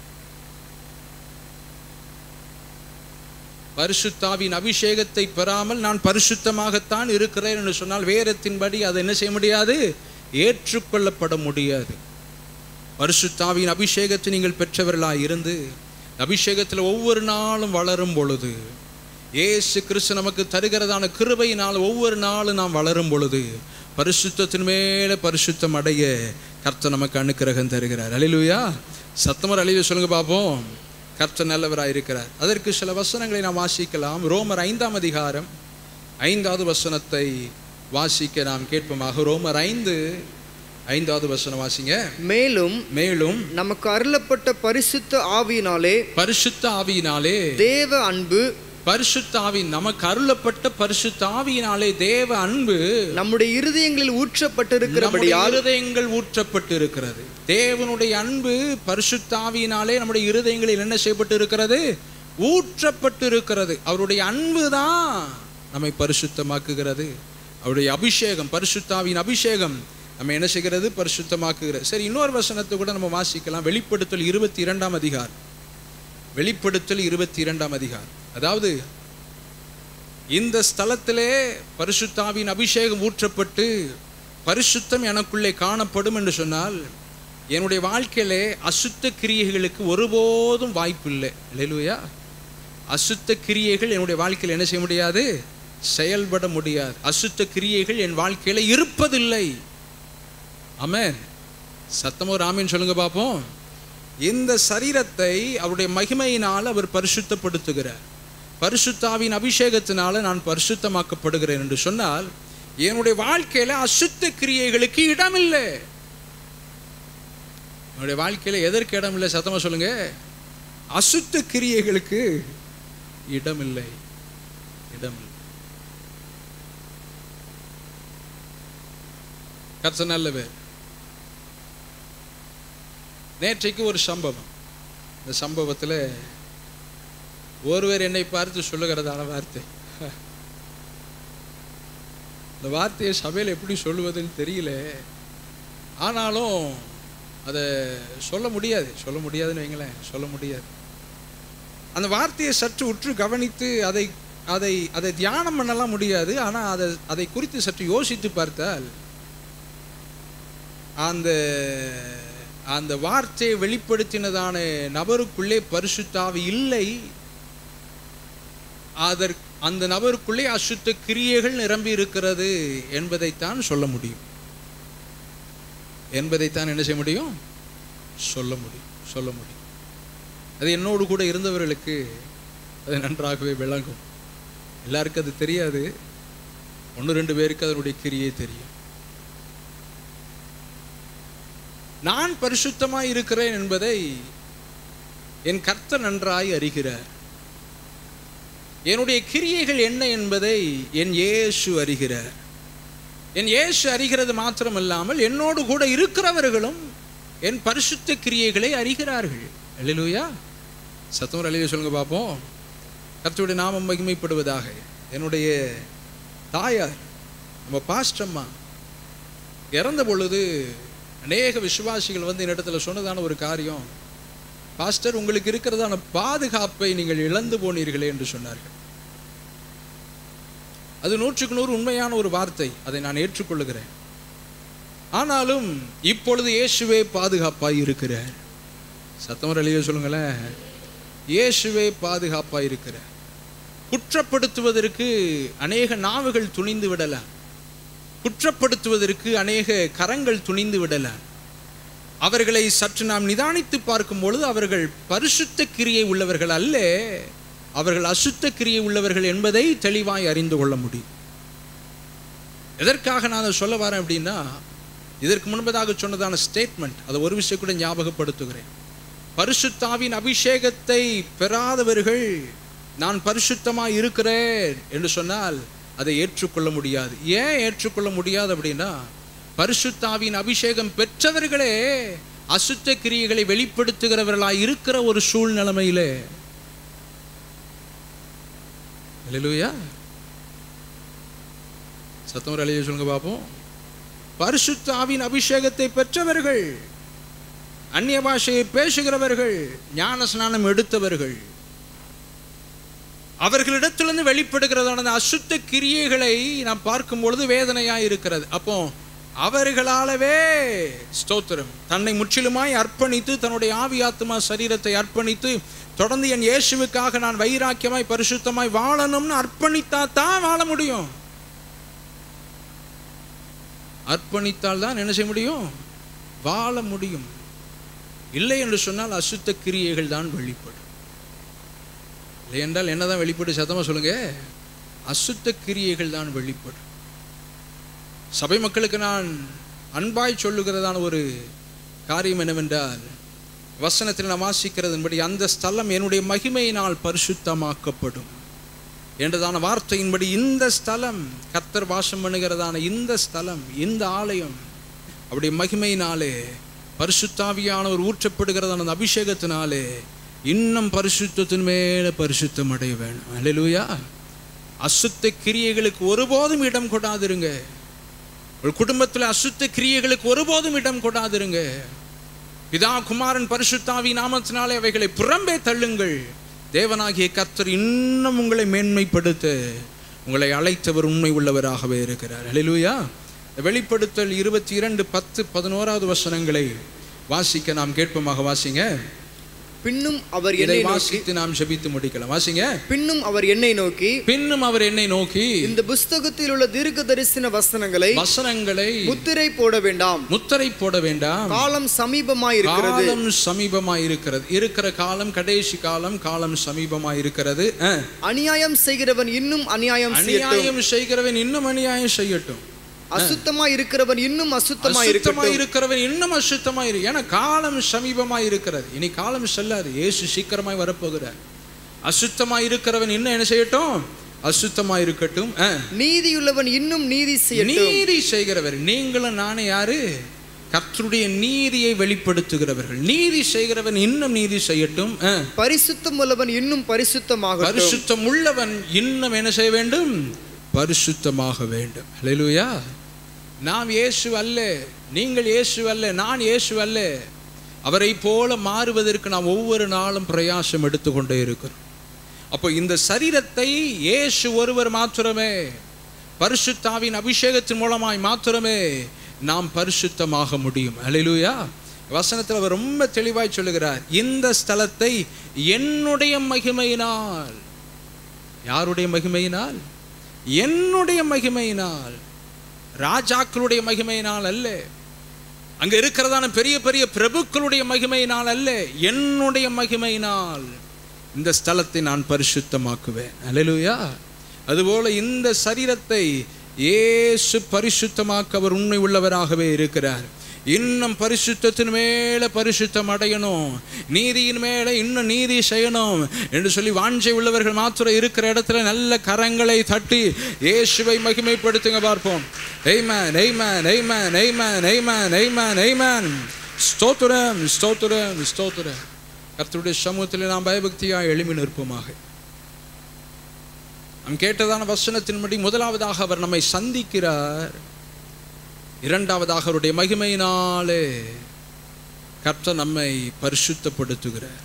பரிசுத்த ஆவியின் அபிஷேகத்தை பெறாமல் நான் பரிசுத்தமாகத்தான் இருக்கிறேன் என்று சொன்னால் வேதத்தின்படி அதை என்ன செய்ய முடியாது? ஏற்றுக்கொள்ளப்பட முடியாது. பரிசுத்த ஆவியின் அபிஷேகத்தை நீங்கள் பெற்றவர்களாக இருந்து அபிஷேகத்தில் ஒவ்வொரு நாளும் வளரும் பொழுது, இயேசு கிறிஸ்து நமக்கு தருகிறதான கிருபையினால் ஒவ்வொரு நாளும் நாம் வளரும் பொழுது பரிசுத்தத்தின் மேலே பரிசுத்தம் அடைய கர்த்தர் நமக்கு அனுக்கிரகம் தருகிறார். அல்லேலூயா, சத்தமர் அல்லேலூயா சொல்லுங்க பார்ப்போம். கர்த்தர் நல்லவராக இருக்கிறார். அதற்கு சில வசனங்களை நாம் வாசிக்கலாம். ரோமர் ஐந்தாம் அதிகாரம் ஐந்தாவது வசனத்தை வாசிக்க நாம் கேட்போமாக. ரோமர் ஐந்து ஐந்தாவது வசனம் வாசிங்க. மேலும் மேலும் நமக்கு அருளப்பட்ட பரிசுத்த ஆவியினாலே பரிசுத்த ஆவியினாலே தேவ அன்பு பரிசுத்த ஆவி நமக்கு அருளப்பட்ட பரிசுத்த ஆவியினாலே தேவ அன்பு நம்முடைய இருதயங்களில் ஊற்றப்பட்டிருக்கிறபடியால் இருதயங்கள் ஊற்றப்பட்டு இருக்கிறது. தேவனுடைய அன்பு பரிசுத்த ஆவியினாலே நம்முடைய இருதயங்களில் என்ன செய்யப்பட்டு இருக்கிறது? ஊற்றப்பட்டு இருக்கிறது. அவருடைய அன்பு தான் நம்மை பரிசுத்தமாக்குகிறது. அவருடைய அபிஷேகம், பரிசுத்த ஆவியின் அபிஷேகம் நம்ம என்ன செய்கிறது? பரிசுத்தமாக்குகிறது. சரி, இன்னொரு வசனத்தை கூட நம்ம வாசிக்கலாம். வெளிப்படுத்தல் இருபத்தி இரண்டாம் அதிகாரம். வெளிப்படுத்தல் இருபத்தி இரண்டாம் அதிகாரம். அதாவது இந்த ஸ்தலத்திலே பரிசுத்த ஆவியின் அபிஷேகம் ஊற்றப்பட்டு பரிசுத்தம் எனக்குள்ளே காணப்படும் என்று சொன்னால் என்னுடைய வாழ்க்கையிலே அசுத்த கிரியைகளுக்கு ஒருபோதும் வாய்ப்பு இல்லை. அல்லேலூயா. அசுத்த கிரியைகள் என்னுடைய வாழ்க்கையில் என்ன செய்ய முடியாது? செயல்பட முடியாது. அசுத்த கிரியைகள் என் வாழ்க்கையில இருப்பதில்லை. ஆமென். சத்தமோ ஆமென் சொல்லுங்க பார்ப்போம். இந்த சரீரத்தை அவருடைய மகிமையினால் அவர் பரிசுத்தப்படுத்துகிறார். பரிசுத்தாவின் அபிஷேகத்தினால நான் பரிசுத்தமாக்கப்படுகிறேன் என்று சொன்னால் என்னுடைய வாழ்க்கையில அசுத்த கிரியைகளுக்கு இடமில்லை. என்னுடைய வாழ்க்கையில எதற்கு இடமில்லை? சத்தமா சொல்லுங்க. அசுத்த கிரியைகளுக்கு இடமில்லை. இடமில்லை. கர்த்தர் நல்லவர். நேற்றைக்கு ஒரு சம்பவம். இந்த சம்பவத்தில் ஒருவர் என்னை பார்த்து சொல்லுகிறதான வார்த்தை, இந்த வார்த்தையை சபையில் எப்படி சொல்லுவதுன்னு தெரியல. ஆனாலும் அதை சொல்ல முடியாது. சொல்ல முடியாதுன்னு வைங்களேன். சொல்ல முடியாது. அந்த வார்த்தையை சற்று உற்று கவனித்து அதை அதை அதை தியானம் பண்ணலாம் முடியாது. ஆனால் அதை அதை குறித்து சற்று யோசித்து பார்த்தால் அந்த அந்த வார்த்தையை வெளிப்படுத்தினதான நபருக்குள்ளே பரிசுத்தாவி இல்லை. அதற்கு அந்த நபருக்குள்ளே அசுத்த கிரியைகள் நிரம்பி இருக்கிறது என்பதைத்தான் சொல்ல முடியும். என்பதைத்தான் என்ன செய்ய முடியும்? சொல்ல முடியும். சொல்ல முடியும். அது என்னோடு கூட இருந்தவர்களுக்கு அது நன்றாகவே விளங்கும். எல்லாருக்கும் அது தெரியாது. ஒன்று ரெண்டு பேருக்கு அதனுடைய கிரியை தெரியும். நான் பரிசுத்தமாய் இருக்கிறேன் என்பதை என் கர்த்தர் நன்றாய் அறிகிறார். என்னுடைய கிரியைகள் என்ன என்பதை என் இயேசு அறிகிறார். என் இயேசு அறிகிறது மாத்திரமல்லாமல் என்னோடு கூட இருக்கிறவர்களும் என் பரிசுத்த கிரியைகளை அறிகிறார்கள். அல்லேலூயா. சத்தம் அல்லேலூயா சொல்லுங்க பார்ப்போம். கர்த்தருடைய நாமம் மகிமைப்படுவதாக. என்னுடைய தாயார் நம்ம பாஸ்டம்மா இறந்த பொழுது அநேக விசுவாசிகள் வந்து என்னிடத்துல சொன்னதான ஒரு காரியம், பாஸ்டர் உங்களுக்கு இருக்கிறதான பாதுகாப்பை நீங்கள் இழந்து போனீர்களே என்று சொன்னார்கள். அது நூற்றுக்கு நூறு உண்மையான ஒரு வார்த்தை. அதை நான் ஏற்றுக்கொள்ளுகிறேன். ஆனாலும் இப்பொழுது இயேசுவே பாதுகாப்பாய் இருக்கிறார். சத்தம் அல்லேலூயா சொல்லுங்களேன். இயேசுவே பாதுகாப்பாய் இருக்கிறார். குற்றப்படுத்துவதற்கு அநேக நாவுகள் துணிந்து விடலாம். குற்றப்படுத்துவதற்கு அநேக கரங்கள் துணிந்து விடலாம். அவர்களை சற்று நாம் நிதானித்து பார்க்கும் பொழுது அவர்கள் பரிசுத்த கிரியை உள்ளவர்கள் அல்ல, அவர்கள் அசுத்த கிரியை உள்ளவர்கள் என்பதை தெளிவாய் அறிந்து கொள்ள முடியும். எதற்காக நான் சொல்ல வரேன் அப்படின்னா, இதற்கு முன்பதாக சொன்னதான ஸ்டேட்மெண்ட், அதை ஒரு விஷயம் கூட ஞாபகப்படுத்துகிறேன். பரிசுத்தாவின் அபிஷேகத்தை பெறாதவர்கள் நான் பரிசுத்தமாய் இருக்கிறேன் என்று சொன்னால் அதை ஏற்றுக்கொள்ள முடியாது. ஏன் ஏற்றுக்கொள்ள முடியாது அப்படின்னா, பரிசுத்தாவின் அபிஷேகம் பெற்றவர்களே அசுத்த கிரியைகளை வெளிப்படுத்துகிறவர்களாய் இருக்கிற ஒரு சூழ்நிலையிலே. அல்லேலூயா. சத்தம் அல்லேலூயா சொல்லுங்க பார்ப்போம். பரிசுத்தாவின் அபிஷேகத்தை பெற்றவர்கள், அந்நிய பாஷையை பேசுகிறவர்கள், ஞான ஸ்நானம் எடுத்தவர்கள், அவர்களிடத்திலிருந்து வெளிப்படுகிறதான அசுத்த கிரியைகளை நாம் பார்க்கும் பொழுது வேதனையாய் இருக்கிறது. அப்போ அவர்களாலவே ஸ்தோத்திரம் தன்னை முற்றிலுமாய் அர்ப்பணித்து, தன்னுடைய ஆவி ஆத்மா சரீரத்தை அர்ப்பணித்து, தொடர்ந்து என் இயேசுவுக்காக நான் வைராக்கியமாய் பரிசுத்தமாய் வாழணும்னு அர்ப்பணித்தா தான் வாழ முடியும். அர்ப்பணித்தால் தான் என்ன செய்ய முடியும்? வாழ முடியும். இல்லை என்று சொன்னால் அசுத்த கிரியைகள் தான் வெளிப்படும். இல்லை என்றால் என்னதான் வெளிப்படும்? சத்தமா சொல்லுங்க. அசுத்த கிரியைகள் தான் வெளிப்படும். சபை மக்களுக்கு நான் அன்பாய் சொல்லுகிறதான ஒரு காரியம் என்னவென்றால், வசனத்தில் நான் வாசிக்கிறதுபடி அந்த ஸ்தலம் என்னுடைய மகிமையினால் பரிசுத்தமாக்கப்படும் என்றதான வார்த்தையின்படி இந்த ஸ்தலம், கர்த்தர் வாசம் பண்ணுகிறதான இந்த ஸ்தலம், இந்த ஆலயம் அவருடைய மகிமையினாலே, பரிசுத்தாவியானவர் ஊற்றப்படுகிறதான அந்த அபிஷேகத்தினாலே இன்னும் பரிசுத்தத்தின் மேலே பரிசுத்தம் அடைய வேணும். அல்லேலூயா. அசுத்த கிரியைகளுக்கு ஒருபோதும் இடம் கொடாதிருங்க. ஒரு குடும்பத்தில் அசுத்த கிரியைகளுக்கு ஒருபோதும் இடம் கொடாதிருங்க. பிதா குமாரன் பரிசுத்தாவி நாமத்தினாலே அவைகளை புறம்பே தள்ளுங்கள். தேவனாகிய கர்த்தர் இன்னும் உங்களை மேன்மைப்படுத்த உங்களை அழைத்தவர் உண்மை உள்ளவராகவே இருக்கிறார். அல்லேலூயா. வெளிப்படுத்தல் இருபத்தி இரண்டு பத்து பதினோராவது வசனங்களை வாசிக்க நாம் கேட்போமாக. வாசிங்க. பின்னும் அவர் என்னை வாசித்து நாம் ஜெபித்து முடிக்கலாம். வாசிங்க. பின்னும் அவர் என்னை நோக்கி பின்னும் அவர் என்னை நோக்கி இந்த புத்தகத்தில் உள்ள தீர்க்க தரிசன வசனங்களை வசனங்களை முத்திரை போட வேண்டாம் முத்திரை போட வேண்டாம் காலம் சமீபமாய் இருக்கிறது காலம் சமீபமாய் இருக்கிறது இருக்கிற காலம் கடைசி காலம் காலம் சமீபமாய் இருக்கிறது. அநியாயம் செய்கிறவன் இன்னும் அநியாயம் அநியாயம் செய்கிறவன் இன்னும் அநியாயம் செய்யட்டும். அசுத்தமாய் இருக்கிறவன் இன்னும் அசுத்தமாய் இருக்கட்டும். இருக்கிறவன் இன்னும் அசுத்தமாய் இரு. ஏன்னா காலம் சமீபமாய் இருக்கிறது. இனி காலம் செல்லாது. இயேசு சீக்கிரமாய் வரப்போகிறார். அசுத்தமாய் இருக்கிறவன் இன்னும் என்ன செய்யட்டும்? அசுத்தமாய் இருக்கட்டும். நீதியுள்ளவன் இன்னும் நீதி செய்யட்டும். நீதி செய்கிறவர் நீங்களும் நானே யாரு? கர்த்தருடைய நீதியை வெளிப்படுத்துகிறவர்கள். நீதி செய்கிறவன் இன்னும் நீதி செய்யட்டும். பரிசுத்தம் உள்ளவன் இன்னும் பரிசுத்தமாக பரிசுத்தம் உள்ளவன் இன்னும் என்ன செய்ய வேண்டும்? பரிசுத்தமாக வேண்டும். ஹல்லேலூயா. நாம் இயேசு அல்ல, நீங்கள் இயேசு அல்ல, நான் இயேசு அல்ல. அவரை போல மாறுவதற்கு நாம் ஒவ்வொரு நாளும் பிரயாசம் எடுத்துக்கொண்டே இருக்கிறோம். அப்போ இந்த சரீரத்தை இயேசு ஒருவர் மாத்திரமே, பரிசுத்தாவின் அபிஷேகத்தின் மூலமாய் மாத்திரமே நாம் பரிசுத்தமாக முடியும். ஹல்லேலூயா. வசனத்தில் அவர் ரொம்ப தெளிவாய் சொல்லுகிறார், இந்த ஸ்தலத்தை என்னுடைய மகிமையினால். யாருடைய மகிமையினால்? என்னுடைய மகிமையினால், ராஜாக்களுடைய மகிமையினால் அல்ல, அங்க இருக்கிறதான பெரிய பெரிய பிரபுக்களுடைய மகிமையினால் அல்ல, என்னுடைய மகிமையினால் இந்த ஸ்தலத்தை நான் பரிசுத்தமாக்குவேன். அல்லேலூயா. அதுபோல இந்த சரீரத்தை இயேசு பரிசுத்தமாக்க அவர் உண்மை உள்ளவராகவே இருக்கிறார். இன்னும் பரிசுத்தத்தின் மேல பரிசுத்தம் அடையணும், நீதியின் மேல இன்னும் நீதி செய்யணும் என்று சொல்லி வாஞ்சை உள்ளவர்கள் மாத்திரம் இருக்கிற இடத்துல நல்ல கரங்களை தட்டி இயேசுவை மகிமைப்படுத்துங்க பார்ப்போம். ஆமென், ஆமென், ஆமென், ஆமென், ஆமென், ஆமென், ஆமென். ஸ்தோத்திரம், ஸ்தோத்திரம், ஸ்தோத்திரம். கர்த்தருடைய சமூகத்தில் நாம் பயபக்தியாய் எழும்பி நிற்போமாக. நாம் கேட்டதான வசனத்தின்படி முதலாவதாக அவர் நம்மை சந்திக்கிறார். இரண்டாவதாக அவருடைய மகிமையினாலே கர்த்தர் நம்மை பரிசுத்தப்படுத்துகிறார்.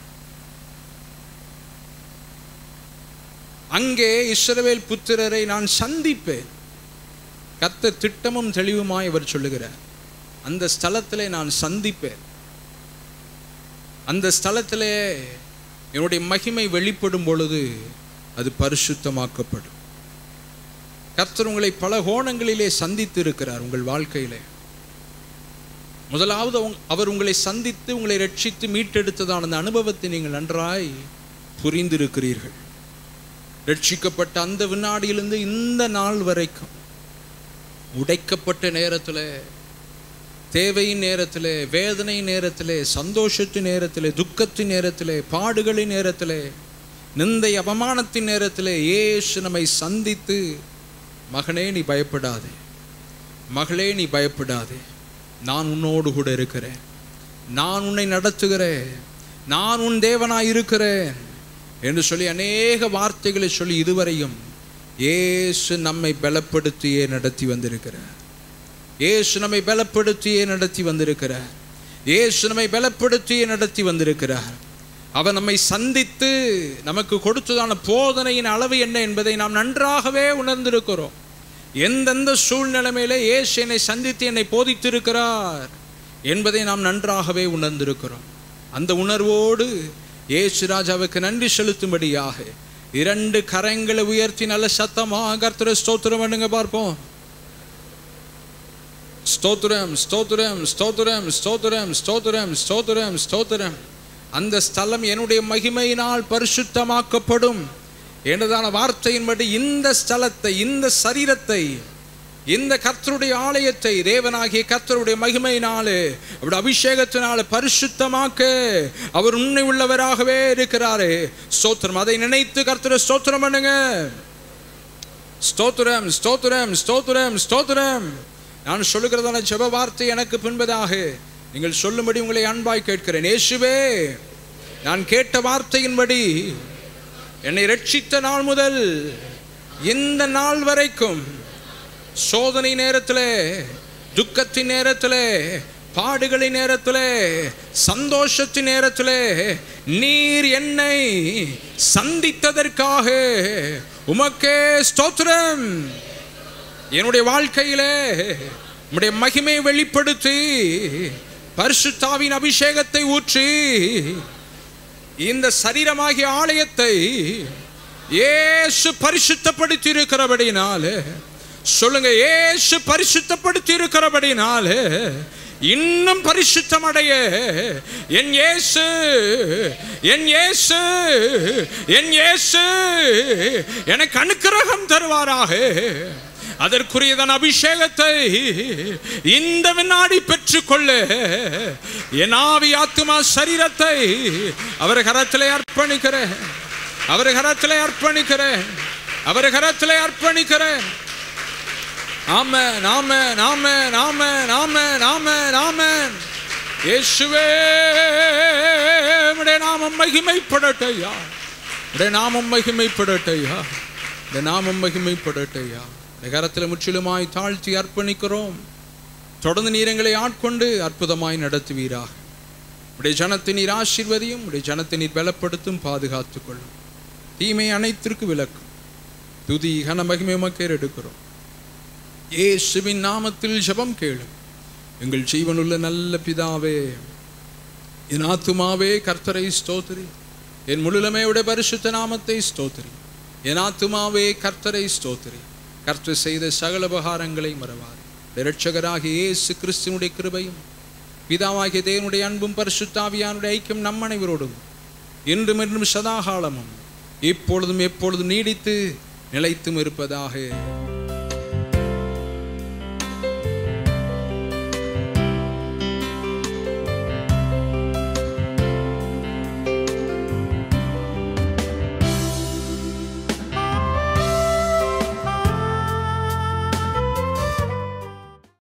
அங்கே இஸ்ரவேல் புத்திரரை நான் சந்திப்பேன். கர்த்தர் திட்டமும் தெளிவுமாய் அவர் சொல்லுகிறார். அந்த ஸ்தலத்திலே நான் சந்திப்பேன். அந்த ஸ்தலத்திலே என்னுடைய மகிமை வெளிப்படும் பொழுது அது பரிசுத்தமாக்கப்படும். கர்த்தர் உங்களை பல கோணங்களிலே சந்தித்து இருக்கிறார். உங்கள் வாழ்க்கையிலே முதலாவது அவர் உங்களை சந்தித்து உங்களை ரட்சித்து மீட்டெடுத்ததான அந்த அனுபவத்தை நீங்கள் நன்றாய் புரிந்திருக்கிறீர்கள். ரட்சிக்கப்பட்ட அந்த வினாடியிலிருந்து இந்த நாள் வரைக்கும் உடைக்கப்பட்ட நேரத்தில், தேவையின் நேரத்தில், வேதனை நேரத்தில், சந்தோஷத்தின் நேரத்தில், துக்கத்தின் நேரத்தில், பாடுகளின் நேரத்தில், நிந்தை அவமானத்தின் நேரத்தில் இயேசு நம்மை சந்தித்து, மகனே நீ பயப்படாதே, மகளே நீ பயப்படாதே, நான் உன்னோடு கூட இருக்கிறேன், நான் உன்னை நடத்துகிறேன், நான் உன் தேவனாய் இருக்கிறேன் என்று சொல்லி அநேக வார்த்தைகளை சொல்லி இதுவரையும் இயேசு நம்மை பலப்படுத்தியே நடத்தி வந்திருக்கிறார். இயேசு நம்மை பலப்படுத்தியே நடத்தி வந்திருக்கிறார். இயேசு நம்மை பலப்படுத்தியே நடத்தி வந்திருக்கிறார். அவர் நம்மை சந்தித்து நமக்கு கொடுத்ததான போதனையின் அளவு என்ன என்பதை நாம் நன்றாகவே உணர்ந்திருக்கிறோம். எந்தெந்த சூழ்நிலைமையிலே இயேசு என்னை சந்தித்து என்னை போதித்திருக்கிறார் என்பதை நாம் நன்றாகவே உணர்ந்திருக்கிறோம். அந்த உணர்வோடு இயேசு ராஜாவுக்கு நன்றி செலுத்தும்படியாக இரண்டு கரங்களை உயர்த்தி நல்ல சத்தமாக கர்த்தரை ஸ்தோத்திரம் பண்ணுங்க பார்ப்போம். ஸ்தோத்திரம், ஸ்தோத்திரம், ஸ்தோத்திரம், ஸ்தோத்திரம், ஸ்தோத்திரம், ஸ்தோத்திரம், ஸ்தோத்திரம். அந்த ஸ்தலம் என்னுடைய மகிமையினால் பரிசுத்தமாக்கப்படும் என்றதான வார்த்தையின்படி இந்த ஸ்தலத்தை, இந்த சரீரத்தை, இந்த கர்த்தருடைய ஆலயத்தை தேவனாகிய கர்த்தருடைய மகிமையினாலே அவருடைய அபிஷேகத்தினாலே பரிசுத்தமாக்க அவர் உண்மை உள்ளவராகவே இருக்கிறாரே. ஸ்தோத்திரம். அதை நினைத்து கர்த்தரை ஸ்தோத்திரம் பண்ணுங்க. ஸ்தோத்திரம், ஸ்தோத்திரம், ஸ்தோத்திரம், ஸ்தோத்திரம். நான் சொல்லுகிறதான ஜெப வார்த்தை எனக்கு பின்பதாக நீங்கள் சொல்லும்படி உங்களை அன்பாய் கேட்கிறேன். இயேசுவே, நான் கேட்ட வார்த்தையின்படி என்னை ரட்சித்த நாள் முதல் இந்த நாள் வரைக்கும் சோதனை நேரத்திலே, துக்கத்தின் நேரத்திலே, பாடுகளின் நேரத்திலே, சந்தோஷத்தின் நேரத்திலே நீர் என்னை சந்தித்ததற்காக உமக்கே ஸ்தோத்திரம். என்னுடைய வாழ்க்கையிலே உம்முடைய மகிமையை வெளிப்படுத்தி பரிசுத்தாவின் அபிஷேகத்தை ஊற்றி இந்த சரீரமாகிய ஆலயத்தை இயேசு பரிசுத்தப்படுத்தி இருக்கிறபடினாலே, சொல்லுங்க, இயேசு பரிசுத்தப்படுத்தி இருக்கிறபடினாலே இன்னும் பரிசுத்தம் அடைய என் இயேசு என் இயேசு என் இயேசு எனக்கு அனுக்கிரகம் தருவாராக. அதற்குரியதன் அபிஷேகத்தை இந்த வினாடி பெற்றுக்கொள்ள என் ஆவி ஆத்துமா சரீரத்தை அவர் கரத்திலே அர்ப்பணிக்கிறேன், அவர் கரத்திலே அர்ப்பணிக்கிறேன், அவர் கரத்திலே அர்ப்பணிக்கிறேன். ஆமென், ஆமென், ஆமென், ஆமென், ஆமென், ஆமென், ஆமென். இயேசுவே, உம்முடைய நாமம் மகிமைப்படட்டையா, உம்முடைய நாமம் மகிமைப்படட்டையா, உம்முடைய நாமம் மகிமைப்படட்டையா. இந்த கரத்தில் முற்றிலுமாய் தாழ்த்தி அர்ப்பணிக்கிறோம். தொடர்ந்து நீர் எங்களை ஆட்கொண்டு அற்புதமாய் நடத்துவீராக. உடைய ஜனத்தை நீர் ஆசீர்வதியும், உடைய ஜனத்தை நீர் பலப்படுத்தும், பாதுகாத்துக் கொள்ளும். தீமை அனைத்திற்கு விலக்கும். துதி கன மகிமை உமக்கே எடுக்கிறோம். இயேசுவின் நாமத்தில் ஜெபம் கேளும் எங்கள் ஜீவனுள்ள நல்ல பிதாவே. என் ஆத்துமாவே கர்த்தரை ஸ்தோத்திரி, என் முழுலமே உடைய பரிசுத்த நாமத்தை ஸ்தோத்திரி. என் ஆத்துமாவே கர்த்தரை ஸ்தோத்திரி, கர்த்தர் செய்த சகல உபகாரங்களை மறவார். இரட்சகராகிய இயேசு கிறிஸ்துவினுடைய கிருபையும் பிதாவாகிய தேவனுடைய அன்பும் பரிசுத்தாவியானுடைய ஐக்கியம் நம் அனைவரோடும் இன்றும் என்றும் சதாகாலமும் இப்பொழுதும் எப்பொழுதும் நீடித்து நிலைத்தும் இருப்பதாக.